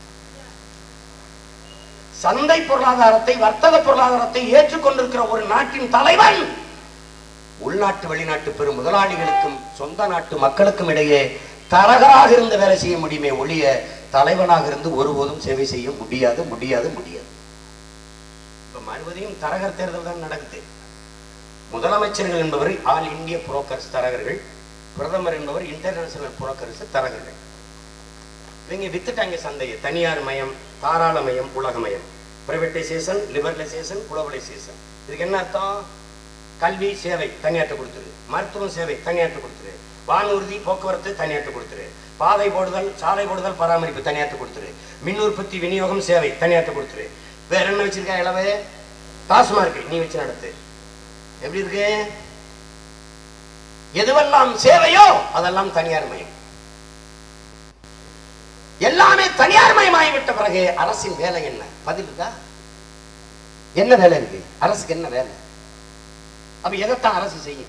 சந்தை பொருளாதாரத்தை, வர்த்தக பொருளாதாரத்தை ஏற்றுக்கொண்டிருக்கிற ஒரு நாட்டின் தலைவன் உள்நாட்டு வெளிநாட்டு பெரும் முதலாளிகளுக்கும் சொந்த நாட்டு மக்களுக்கும் இடையே தரகராக இருந்து வேலை செய்ய முடியுமே ஒழிய தலைவனாக இருந்து ஒருபோதும் சேவை செய்ய முடியாது முடியாது முடியாது. இப்ப மறுபடியும் தரகர் தேர்தல் தான் நடக்குது. முதலமைச்சர்கள் என்பவர் ஆல் இந்திய புரோக்கர்ஸ் தரகர்கள், பிரதமர் என்பவர் இன்டர்நேஷனல் புரோக்கர்ஸ் தரகர்கள். இவங்க வித்துட்டாங்க சந்தையை. தனியார் மயம், தாராள மயம், உலகமயம், பிரைவேட்டைசேஷன், லிபரலைசேஷன், குளோபலைசேஷன். இதுக்கு என்ன அர்த்தம்? கல்வி சேவை தனியாற்ற கொடுத்துரு, மருத்துவம் சேவை தனியாற்ற கொடுத்துரு, வானூர்தி போக்குவரத்து தனியாற்ற கொடுத்துரு, பாதை போடுதல், சாலை போடுதல், பராமரிப்பு தனியாற்ற கொடுத்துரு, மின் உற்பத்தி விநியோகம் சேவை தனியாற்ற கொடுத்துரு. வேற என்ன வச்சிருக்கா? இளவே டாஸ்மார்க் நீ வச்சு நடத்து. எப்படி இருக்கு? எதுவெல்லாம் சேவையோ அதெல்லாம் தனியார் மயம். எல்லாமே தனியார் மயமாகிவிட்ட பிறகு அரசின் வேலை என்ன? பதில் இருக்கா? என்ன வேலை இருக்கு அரசுக்கு? என்ன வேலை? அப்ப எதைத்தான் அரசு செய்யும்?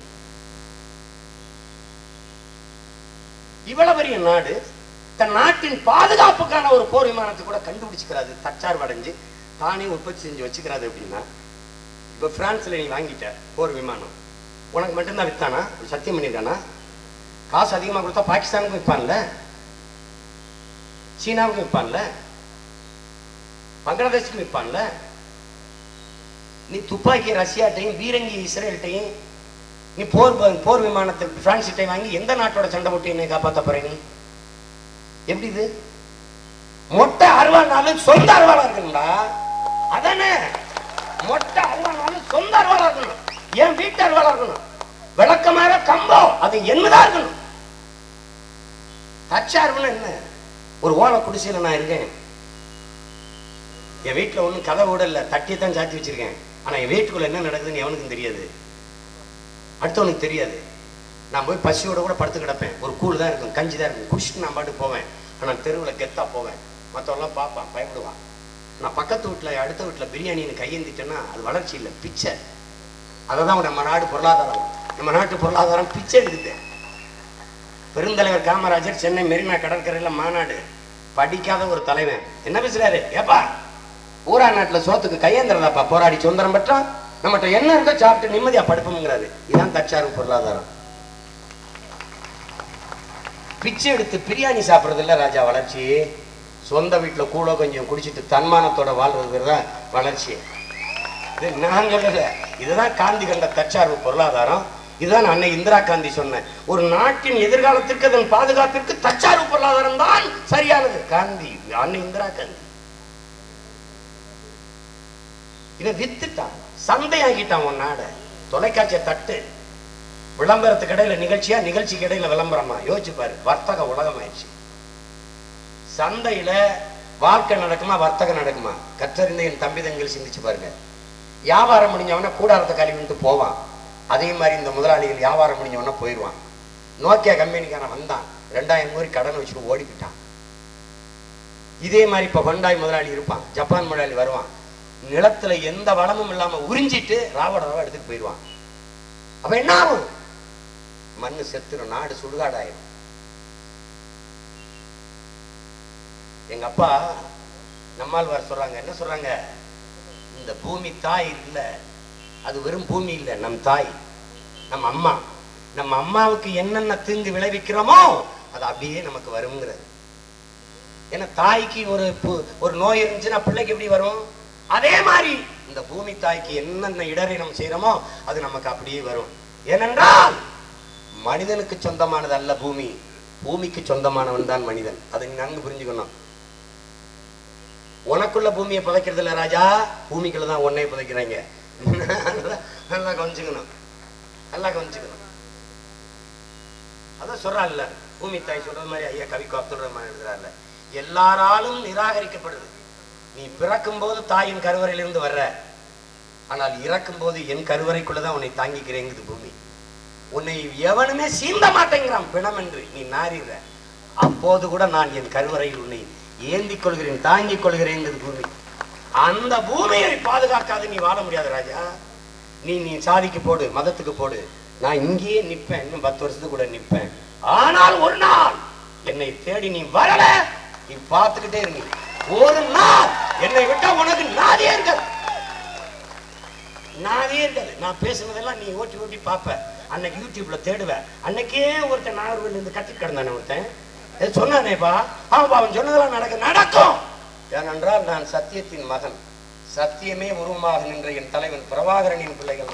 இவ்வளவு பெரிய நாடு தன் நாட்டின் பாதுகாப்புக்கான ஒரு போர் விமானத்தை கூட கண்டுபிடிச்சுக்கிறாது, தற்சார்பு அடைஞ்சு தானே உற்பத்தி செஞ்சு வச்சுக்கிறாது. அப்படின்னா இப்ப பிரான்ஸ்ல நீ வாங்கிட்ட போர் விமானம், உனக்கு மட்டும்தான் வித்தானா? சத்தியம் பண்ணிருக்கானா? காசு அதிகமா கொடுத்தா பாகிஸ்தானுக்கும் விற்பான்ல, சீனாவுக்கும் விற்பான்ல, பங்களாதேஷுக்கும் விற்பான்ல. நீ துப்பாக்கி ரஷ்யாட்டையும் பீரங்கி இஸ்ரேல்ட்டையும் நீ போர் போர் விமானத்தை பிரான்ஸ்கிட்ட வாங்கி எந்த நாட்டோட சண்டை போட்டு என்னை காப்பாற்ற போற? நீ எப்படி இது? மொட்டை அருவானாலும் சொந்த அருவாளா இருக்கணும்டா. அதானே மொட்டை அருவானாலும் சொந்த அருவாளா இருக்கணும், என் வீட்டு அருவாளா இருக்கணும். விளக்கமாற கம்பம் அது என்னதான் இருக்கணும். தற்சார்புன்னு என்ன? ஒரு ஓலை குடிசையில நான் இருக்கேன், என் வீட்டுல ஒன்னும் கதை கூட இல்ல, தட்டியத்தான் சாத்தி வச்சிருக்கேன். ஆனா என் வீட்டுக்குள்ள என்ன நடக்குதுன்னு எவனுக்கும் தெரியாது, அடுத்தவனுக்கு தெரியாது. நான் போய் பசியோட கூட படுத்து கிடப்பேன், ஒரு கூழ் தான் இருக்கும், கஞ்சி தான் இருக்கும், குடிச்சிட்டு நான் பாட்டு போவேன். ஆனால் தெருவில் கெத்தா போவேன், மற்றவெல்லாம் பார்ப்பான், பயப்படுவான். நான் பக்கத்து வீட்டில் அடுத்த வீட்டில் பிரியாணின்னு கையேந்திட்டேன்னா அது வளர்ச்சி இல்லை, பிச்சை. அதை தான் நம்ம நாடு பொருளாதாரம், நம்ம நாட்டு பொருளாதாரம் பிச்சை எடுக்குது. பெருந்தலைவர் காமராஜர் சென்னை மெரினா கடற்கரையில் மாநாடு, படிக்காத ஒரு தலைவன் என்ன பேசுறாரு? ஏப்பா ஊரா நாட்டில் சோத்துக்கு கையேந்திரதாப்பா போராடி சுதந்திரம் பெற்றா, நம்மகிட்ட என்ன இருக்கோ சாப்பிட்டு நிம்மதியா படுப்போம்ங்கிறாரு. இதுதான் தற்சார்பு பொருளாதாரம். பிச்சை எடுத்து பிரியாணி சாப்பிட்றது இல்லை ராஜா வளர்ச்சி. சொந்த வீட்டில் கூழோ கொஞ்சம் குடிச்சிட்டு தன்மானத்தோட வாழ்றது தான் வளர்ச்சி. இது நான் சொல்லல, இதுதான் காந்தி கண்ட தற்சார்பு பொருளாதாரம். இதுதான் அன்னை இந்திரா காந்தி சொன்ன, ஒரு நாட்டின் எதிர்காலத்திற்கு அதன் பாதுகாப்பிற்கு தற்சார்பு பொருளாதாரம் தான் சரியானது. காந்தி, அன்னை இந்திரா காந்தி இதை வித்துட்டான், சந்தையாகிட்டான் உன் நாட. தொலைக்காட்சியை தட்டு, விளம்பரத்துக்கு இடையில நிகழ்ச்சியா, நிகழ்ச்சிக்கு இடையில விளம்பரமா? யோசிச்சு பாரு, வர்த்தக உலகம் ஆயிடுச்சு. சந்தையில வாழ்க்கை நடக்குமா, வர்த்தகம் நடக்குமா? கற்றறிந்த என் தம்பிதங்கள் சிந்திச்சு பாருங்க. வியாபாரம் முடிஞ்சவன கூடாரத்தை கழுவிட்டு போவான், அதே மாதிரி இந்த முதலாளிகள் வியாபாரம் முடிஞ்சவன போயிடுவான். நோக்கியா கம்பெனிக்கான வந்தான், ரெண்டாயிரம் கோடி கடன் வச்சுட்டு ஓடிக்கிட்டான். இதே மாதிரி இப்ப ஹோண்டாய் முதலாளி இருப்பான், ஜப்பான் முதலாளி வருவான், நிலத்துல எந்த வளமும் இல்லாம உறிஞ்சிட்டு ராவட ராவ எடுத்துட்டு போயிடுவான். அப்ப என்ன ஆகும்? மண்ணு செத்துரும், நாடு சுடுகாடாயிரும். எங்க அப்பா நம்மால் வர சொல்றாங்க, என்ன சொல்றாங்க? இந்த பூமி தாய் இல்ல, அது வெறும் பூமி இல்ல, நம் தாய், நம்ம அம்மா. நம்ம அம்மாவுக்கு என்னென்ன தீங்கு விளைவிக்கிறோமோ அது அப்படியே நமக்கு வருங்கிறது. ஏன்னா தாய்க்கு ஒரு ஒரு நோய் இருந்துச்சுன்னா பிள்ளைக்கு எப்படி வரும்? அதே மாதிரி இந்த பூமி தாய்க்கு என்னென்ன இடரை நம்ம செய்யறோமோ அது நமக்கு அப்படியே வரும். ஏனென்றால் மனிதனுக்கு சொந்தமானது அல்ல பூமி, பூமிக்கு சொந்தமானவன் தான் மனிதன். அதை நீ நன்கு புரிஞ்சுக்கணும். உனக்குள்ள பூமியை புதைக்கிறது இல்ல ராஜா, பூமிக்குள்ள தான் உன்னை புதைக்கிறாங்க. நல்லா கவனிச்சுக்கணும், நல்லா கவனிச்சுக்கணும். அதான் சொல்றாள் பூமி தாய் சொல்றது மாதிரி, ஐயா கவி அப்துல் ரஹ்மான் எழுதுறாருல, எல்லாராலும் நிராகரிக்கப்படுது. நீ பிறக்கும் போது தாயின் கருவறையிலிருந்து வர்ற, ஆனால் இறக்கும் போது என் கருவறைக்குள்ளதான் உன்னை தாங்கிக்கிறேங்குது பூமி. உன்னை எவனுமே சீந்த மாட்டேங்கிறான் பிணம் என்று நீ நாரிற, அப்போது கூட நான் என் கருவறையில் உன்னை ஏந்திக் கொள்கிறேன், தாங்கிக் கொள்கிறேன் பூமி. அந்த பூமியை பாதுகாக்காது நீ வாழ முடியாது ராஜா. நீ நீ சாதிக்கு போடு, மதத்துக்கு போடு, நான் இங்கேயே நிற்பேன், இன்னும் பத்து வருஷத்துக்கு கூட நிற்பேன். ஆனால் ஒரு நாள் என்னை தேடி நீ வரல, நீ பார்த்துக்கிட்டே இருங்க. ஒரு நாள் என்னை விட்டா உனக்கு நாதே இருக்காது, நாதே இருக்காது. நான் பேசுனதெல்லாம் நீ ஓட்டி ஓட்டி பார்ப்ப, அன்னைக்கு யூடியூப்ல தேடுவேன். அன்னைக்கே ஒருத்தன் நாகர்கோவில் இருந்து கத்தி கிடந்தானே ஒருத்தன் சொன்னானேப்பா, ஆமாப்பா அவன் சொன்னதெல்லாம் நடக்க நடக்கும். ஏனென்றால் நான் சத்தியத்தின் மகன், சத்தியமே உருவமாக நின்ற என் தலைவன் பிரபாகரனின் பிள்ளைகள்.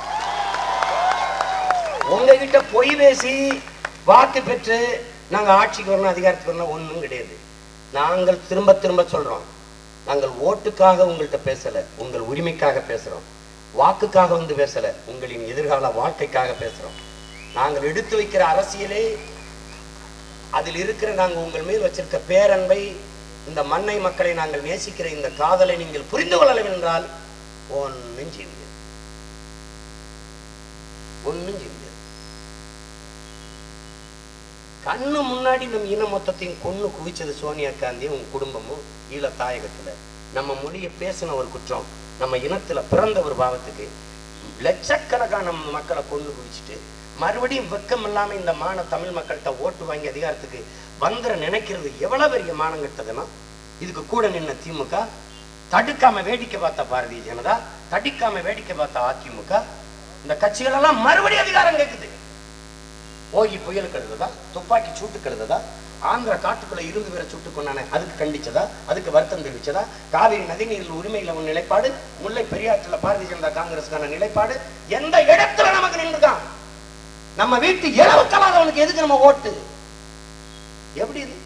உங்ககிட்ட பொய் பேசி வாக்கு பெற்று நாங்கள் ஆட்சிக்கு வரணும், அதிகாரத்துக்கு வரணும் ஒன்றும் கிடையாது. நாங்கள் திரும்ப திரும்ப சொல்றோம், நாங்கள் ஓட்டுக்காக உங்கள்கிட்ட பேசல, உங்கள் உரிமைக்காக பேசுறோம். வாக்குக்காக வந்து பேசல, உங்களின் எதிர்கால வாழ்க்கைக்காக பேசுறோம். நாங்கள் எடுத்து வைக்கிற அரசியலே, அதில் இருக்கிற நாங்கள் உங்கள் மேல் வச்சிருக்க பேரன்பை, இந்த மண்ணை மக்களை நாங்கள் நேசிக்கிற இந்த காதலை நீங்கள் புரிந்து கொள்ளவில்லை என்றால் ஒன்னும் செய்ய முடியாது, ஒன்னும் செய்ய முடியாது. கண்ணு முன்னாடி நம்ம இன மொத்தத்தையும் கொன்னு குவிச்சது சோனியா காந்தியும் உங்க குடும்பமும் ஈழ தாயகத்துல. நம்ம மொழியை பேசின ஒரு குற்றம், நம்ம இனத்துல பிறந்த ஒரு பாவத்துக்கு லட்சக்கணக்கான மக்களை கொண்டு குவிச்சுட்டு மறுபடியும் வெக்கம் இல்லாம இந்த மான தமிழ் மக்கள்கிட்ட ஓட்டு வாங்கி அதிகாரத்துக்கு வந்துட நினைக்கிறது எவ்வளவு பெரிய மானம் கட்டதுன்னா, இதுக்கு கூட நின்ன திமுக, தடுக்காம வேடிக்கை பார்த்த பாரதிய ஜனதா, தடுக்காம வேடிக்கை பார்த்த அதிமுக, இந்த கட்சிகள் எல்லாம் மறுபடியும் அதிகாரம் கேட்குது. ஓகி புயலுக்கு எழுதுதா, துப்பாக்கி சூட்டுக்கு எழுதுதா, ஆந்திர காட்டுக்குள்ள இருந்து பேரை சுட்டு கொண்டானே அதுக்கு கண்டிச்சதா, அதுக்கு வருத்தம் தெரிவிச்சதா, காவிரி நதிநீரில் உரிமையில ஒரு நிலைப்பாடு, முல்லை பெரியாற்றுல பாரதிய ஜனதா காங்கிரஸுக்கான நிலைப்பாடு, எந்த இடத்துல நமக்கு நின்றுதான்? நம்ம வீட்டு இளவுக்கலாதவனுக்கு எதுக்கு நம்ம ஓட்டு? எப்படி இது?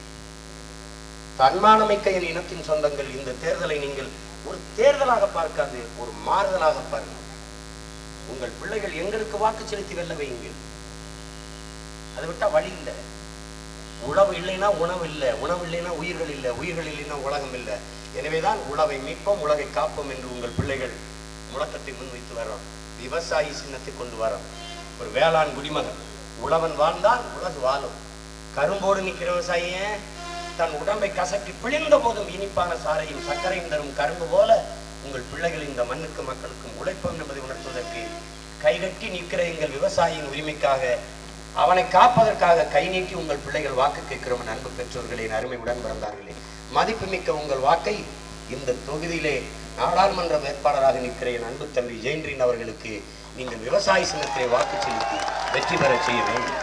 தன்மானமிக்க என் இனத்தின் சொந்தங்கள், இந்த தேர்தலை நீங்கள் ஒரு தேர்தலாக பார்க்காது, ஒரு மாறுதலாக பாருங்கள். உங்கள் பிள்ளைகள் எங்களுக்கு வாக்கு செலுத்தி வெல்ல வையுங்கள். அதை விட்டா வழி இல்லை. உழவு இல்லைன்னா உணவு இல்லை, உணவு இல்லைன்னா உயிர்கள் இல்லை, உயிர்கள் இல்லைன்னா உலகம் இல்லை. எனவேதான் உழவை மீட்போம், உலகை காப்போம் என்று உங்கள் பிள்ளைகள் முழக்கத்தை முன்வைத்து வரோம். விவசாயி சின்னத்தை கொண்டு வரோம். ஒரு வேளாண் குடிமகன், உழவன் வாழ்ந்தால் உலகு வாழும். கரும்போடு நிற்கிற விவசாயிய தன் உடம்பை கசக்கி பிழிந்த போதும் இனிப்பான சாரையும் சர்க்கரையும் தரும் கரும்பு போல உங்கள் பிள்ளைகள் இந்த மண்ணுக்கு மக்களுக்கும் உழைப்போம் என்பதை உணர்த்துவதற்கு கைகட்டி நிற்கிற எங்கள் விவசாயியின் உரிமைக்காக, அவனை காப்பதற்காக கை நீட்டி உங்கள் பிள்ளைகள் வாக்கு கேட்கிறோம். அன்பு பெற்றோர்களே, அருமை உடன் பிறந்தார்களே, மதிப்புமிக்க உங்கள் வாக்கை இந்த தொகுதியிலே நாடாளுமன்ற வேட்பாளராக நிற்கிற என் அன்பு தம்பி ஜெயந்திரன் அவர்களுக்கு நீங்கள் விவசாய சின்னத்தை வாக்கு செலுத்தி வெற்றி பெற செய்ய வேண்டும்.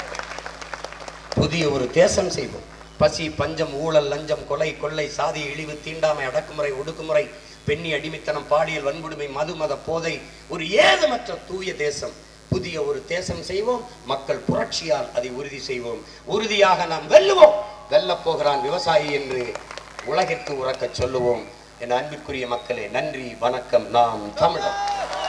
புதிய ஒரு தேசம் செய்வோம். பசி, பஞ்சம், ஊழல், லஞ்சம், கொலை, கொள்ளை, சாதி, இழிவு, தீண்டாமை, அடக்குமுறை, ஒடுக்குமுறை, பெண்ணி அடிமைத்தனம், பாலியல் வன்கொடுமை, மது, மத போதை, ஒரு ஏதுமற்ற தூய தேசம். புதிய ஒரு தேசம் செய்வோம். மக்கள் புரட்சியால் அதை உறுதி செய்வோம். உறுதியாக நாம் வெல்லுவோம். வெல்லப் போகிறான் விவசாயி என்று உலகிற்கு உறக்க சொல்லுவோம். என் அன்பிற்குரிய மக்களே, நன்றி, வணக்கம். நாம் தமிழர்.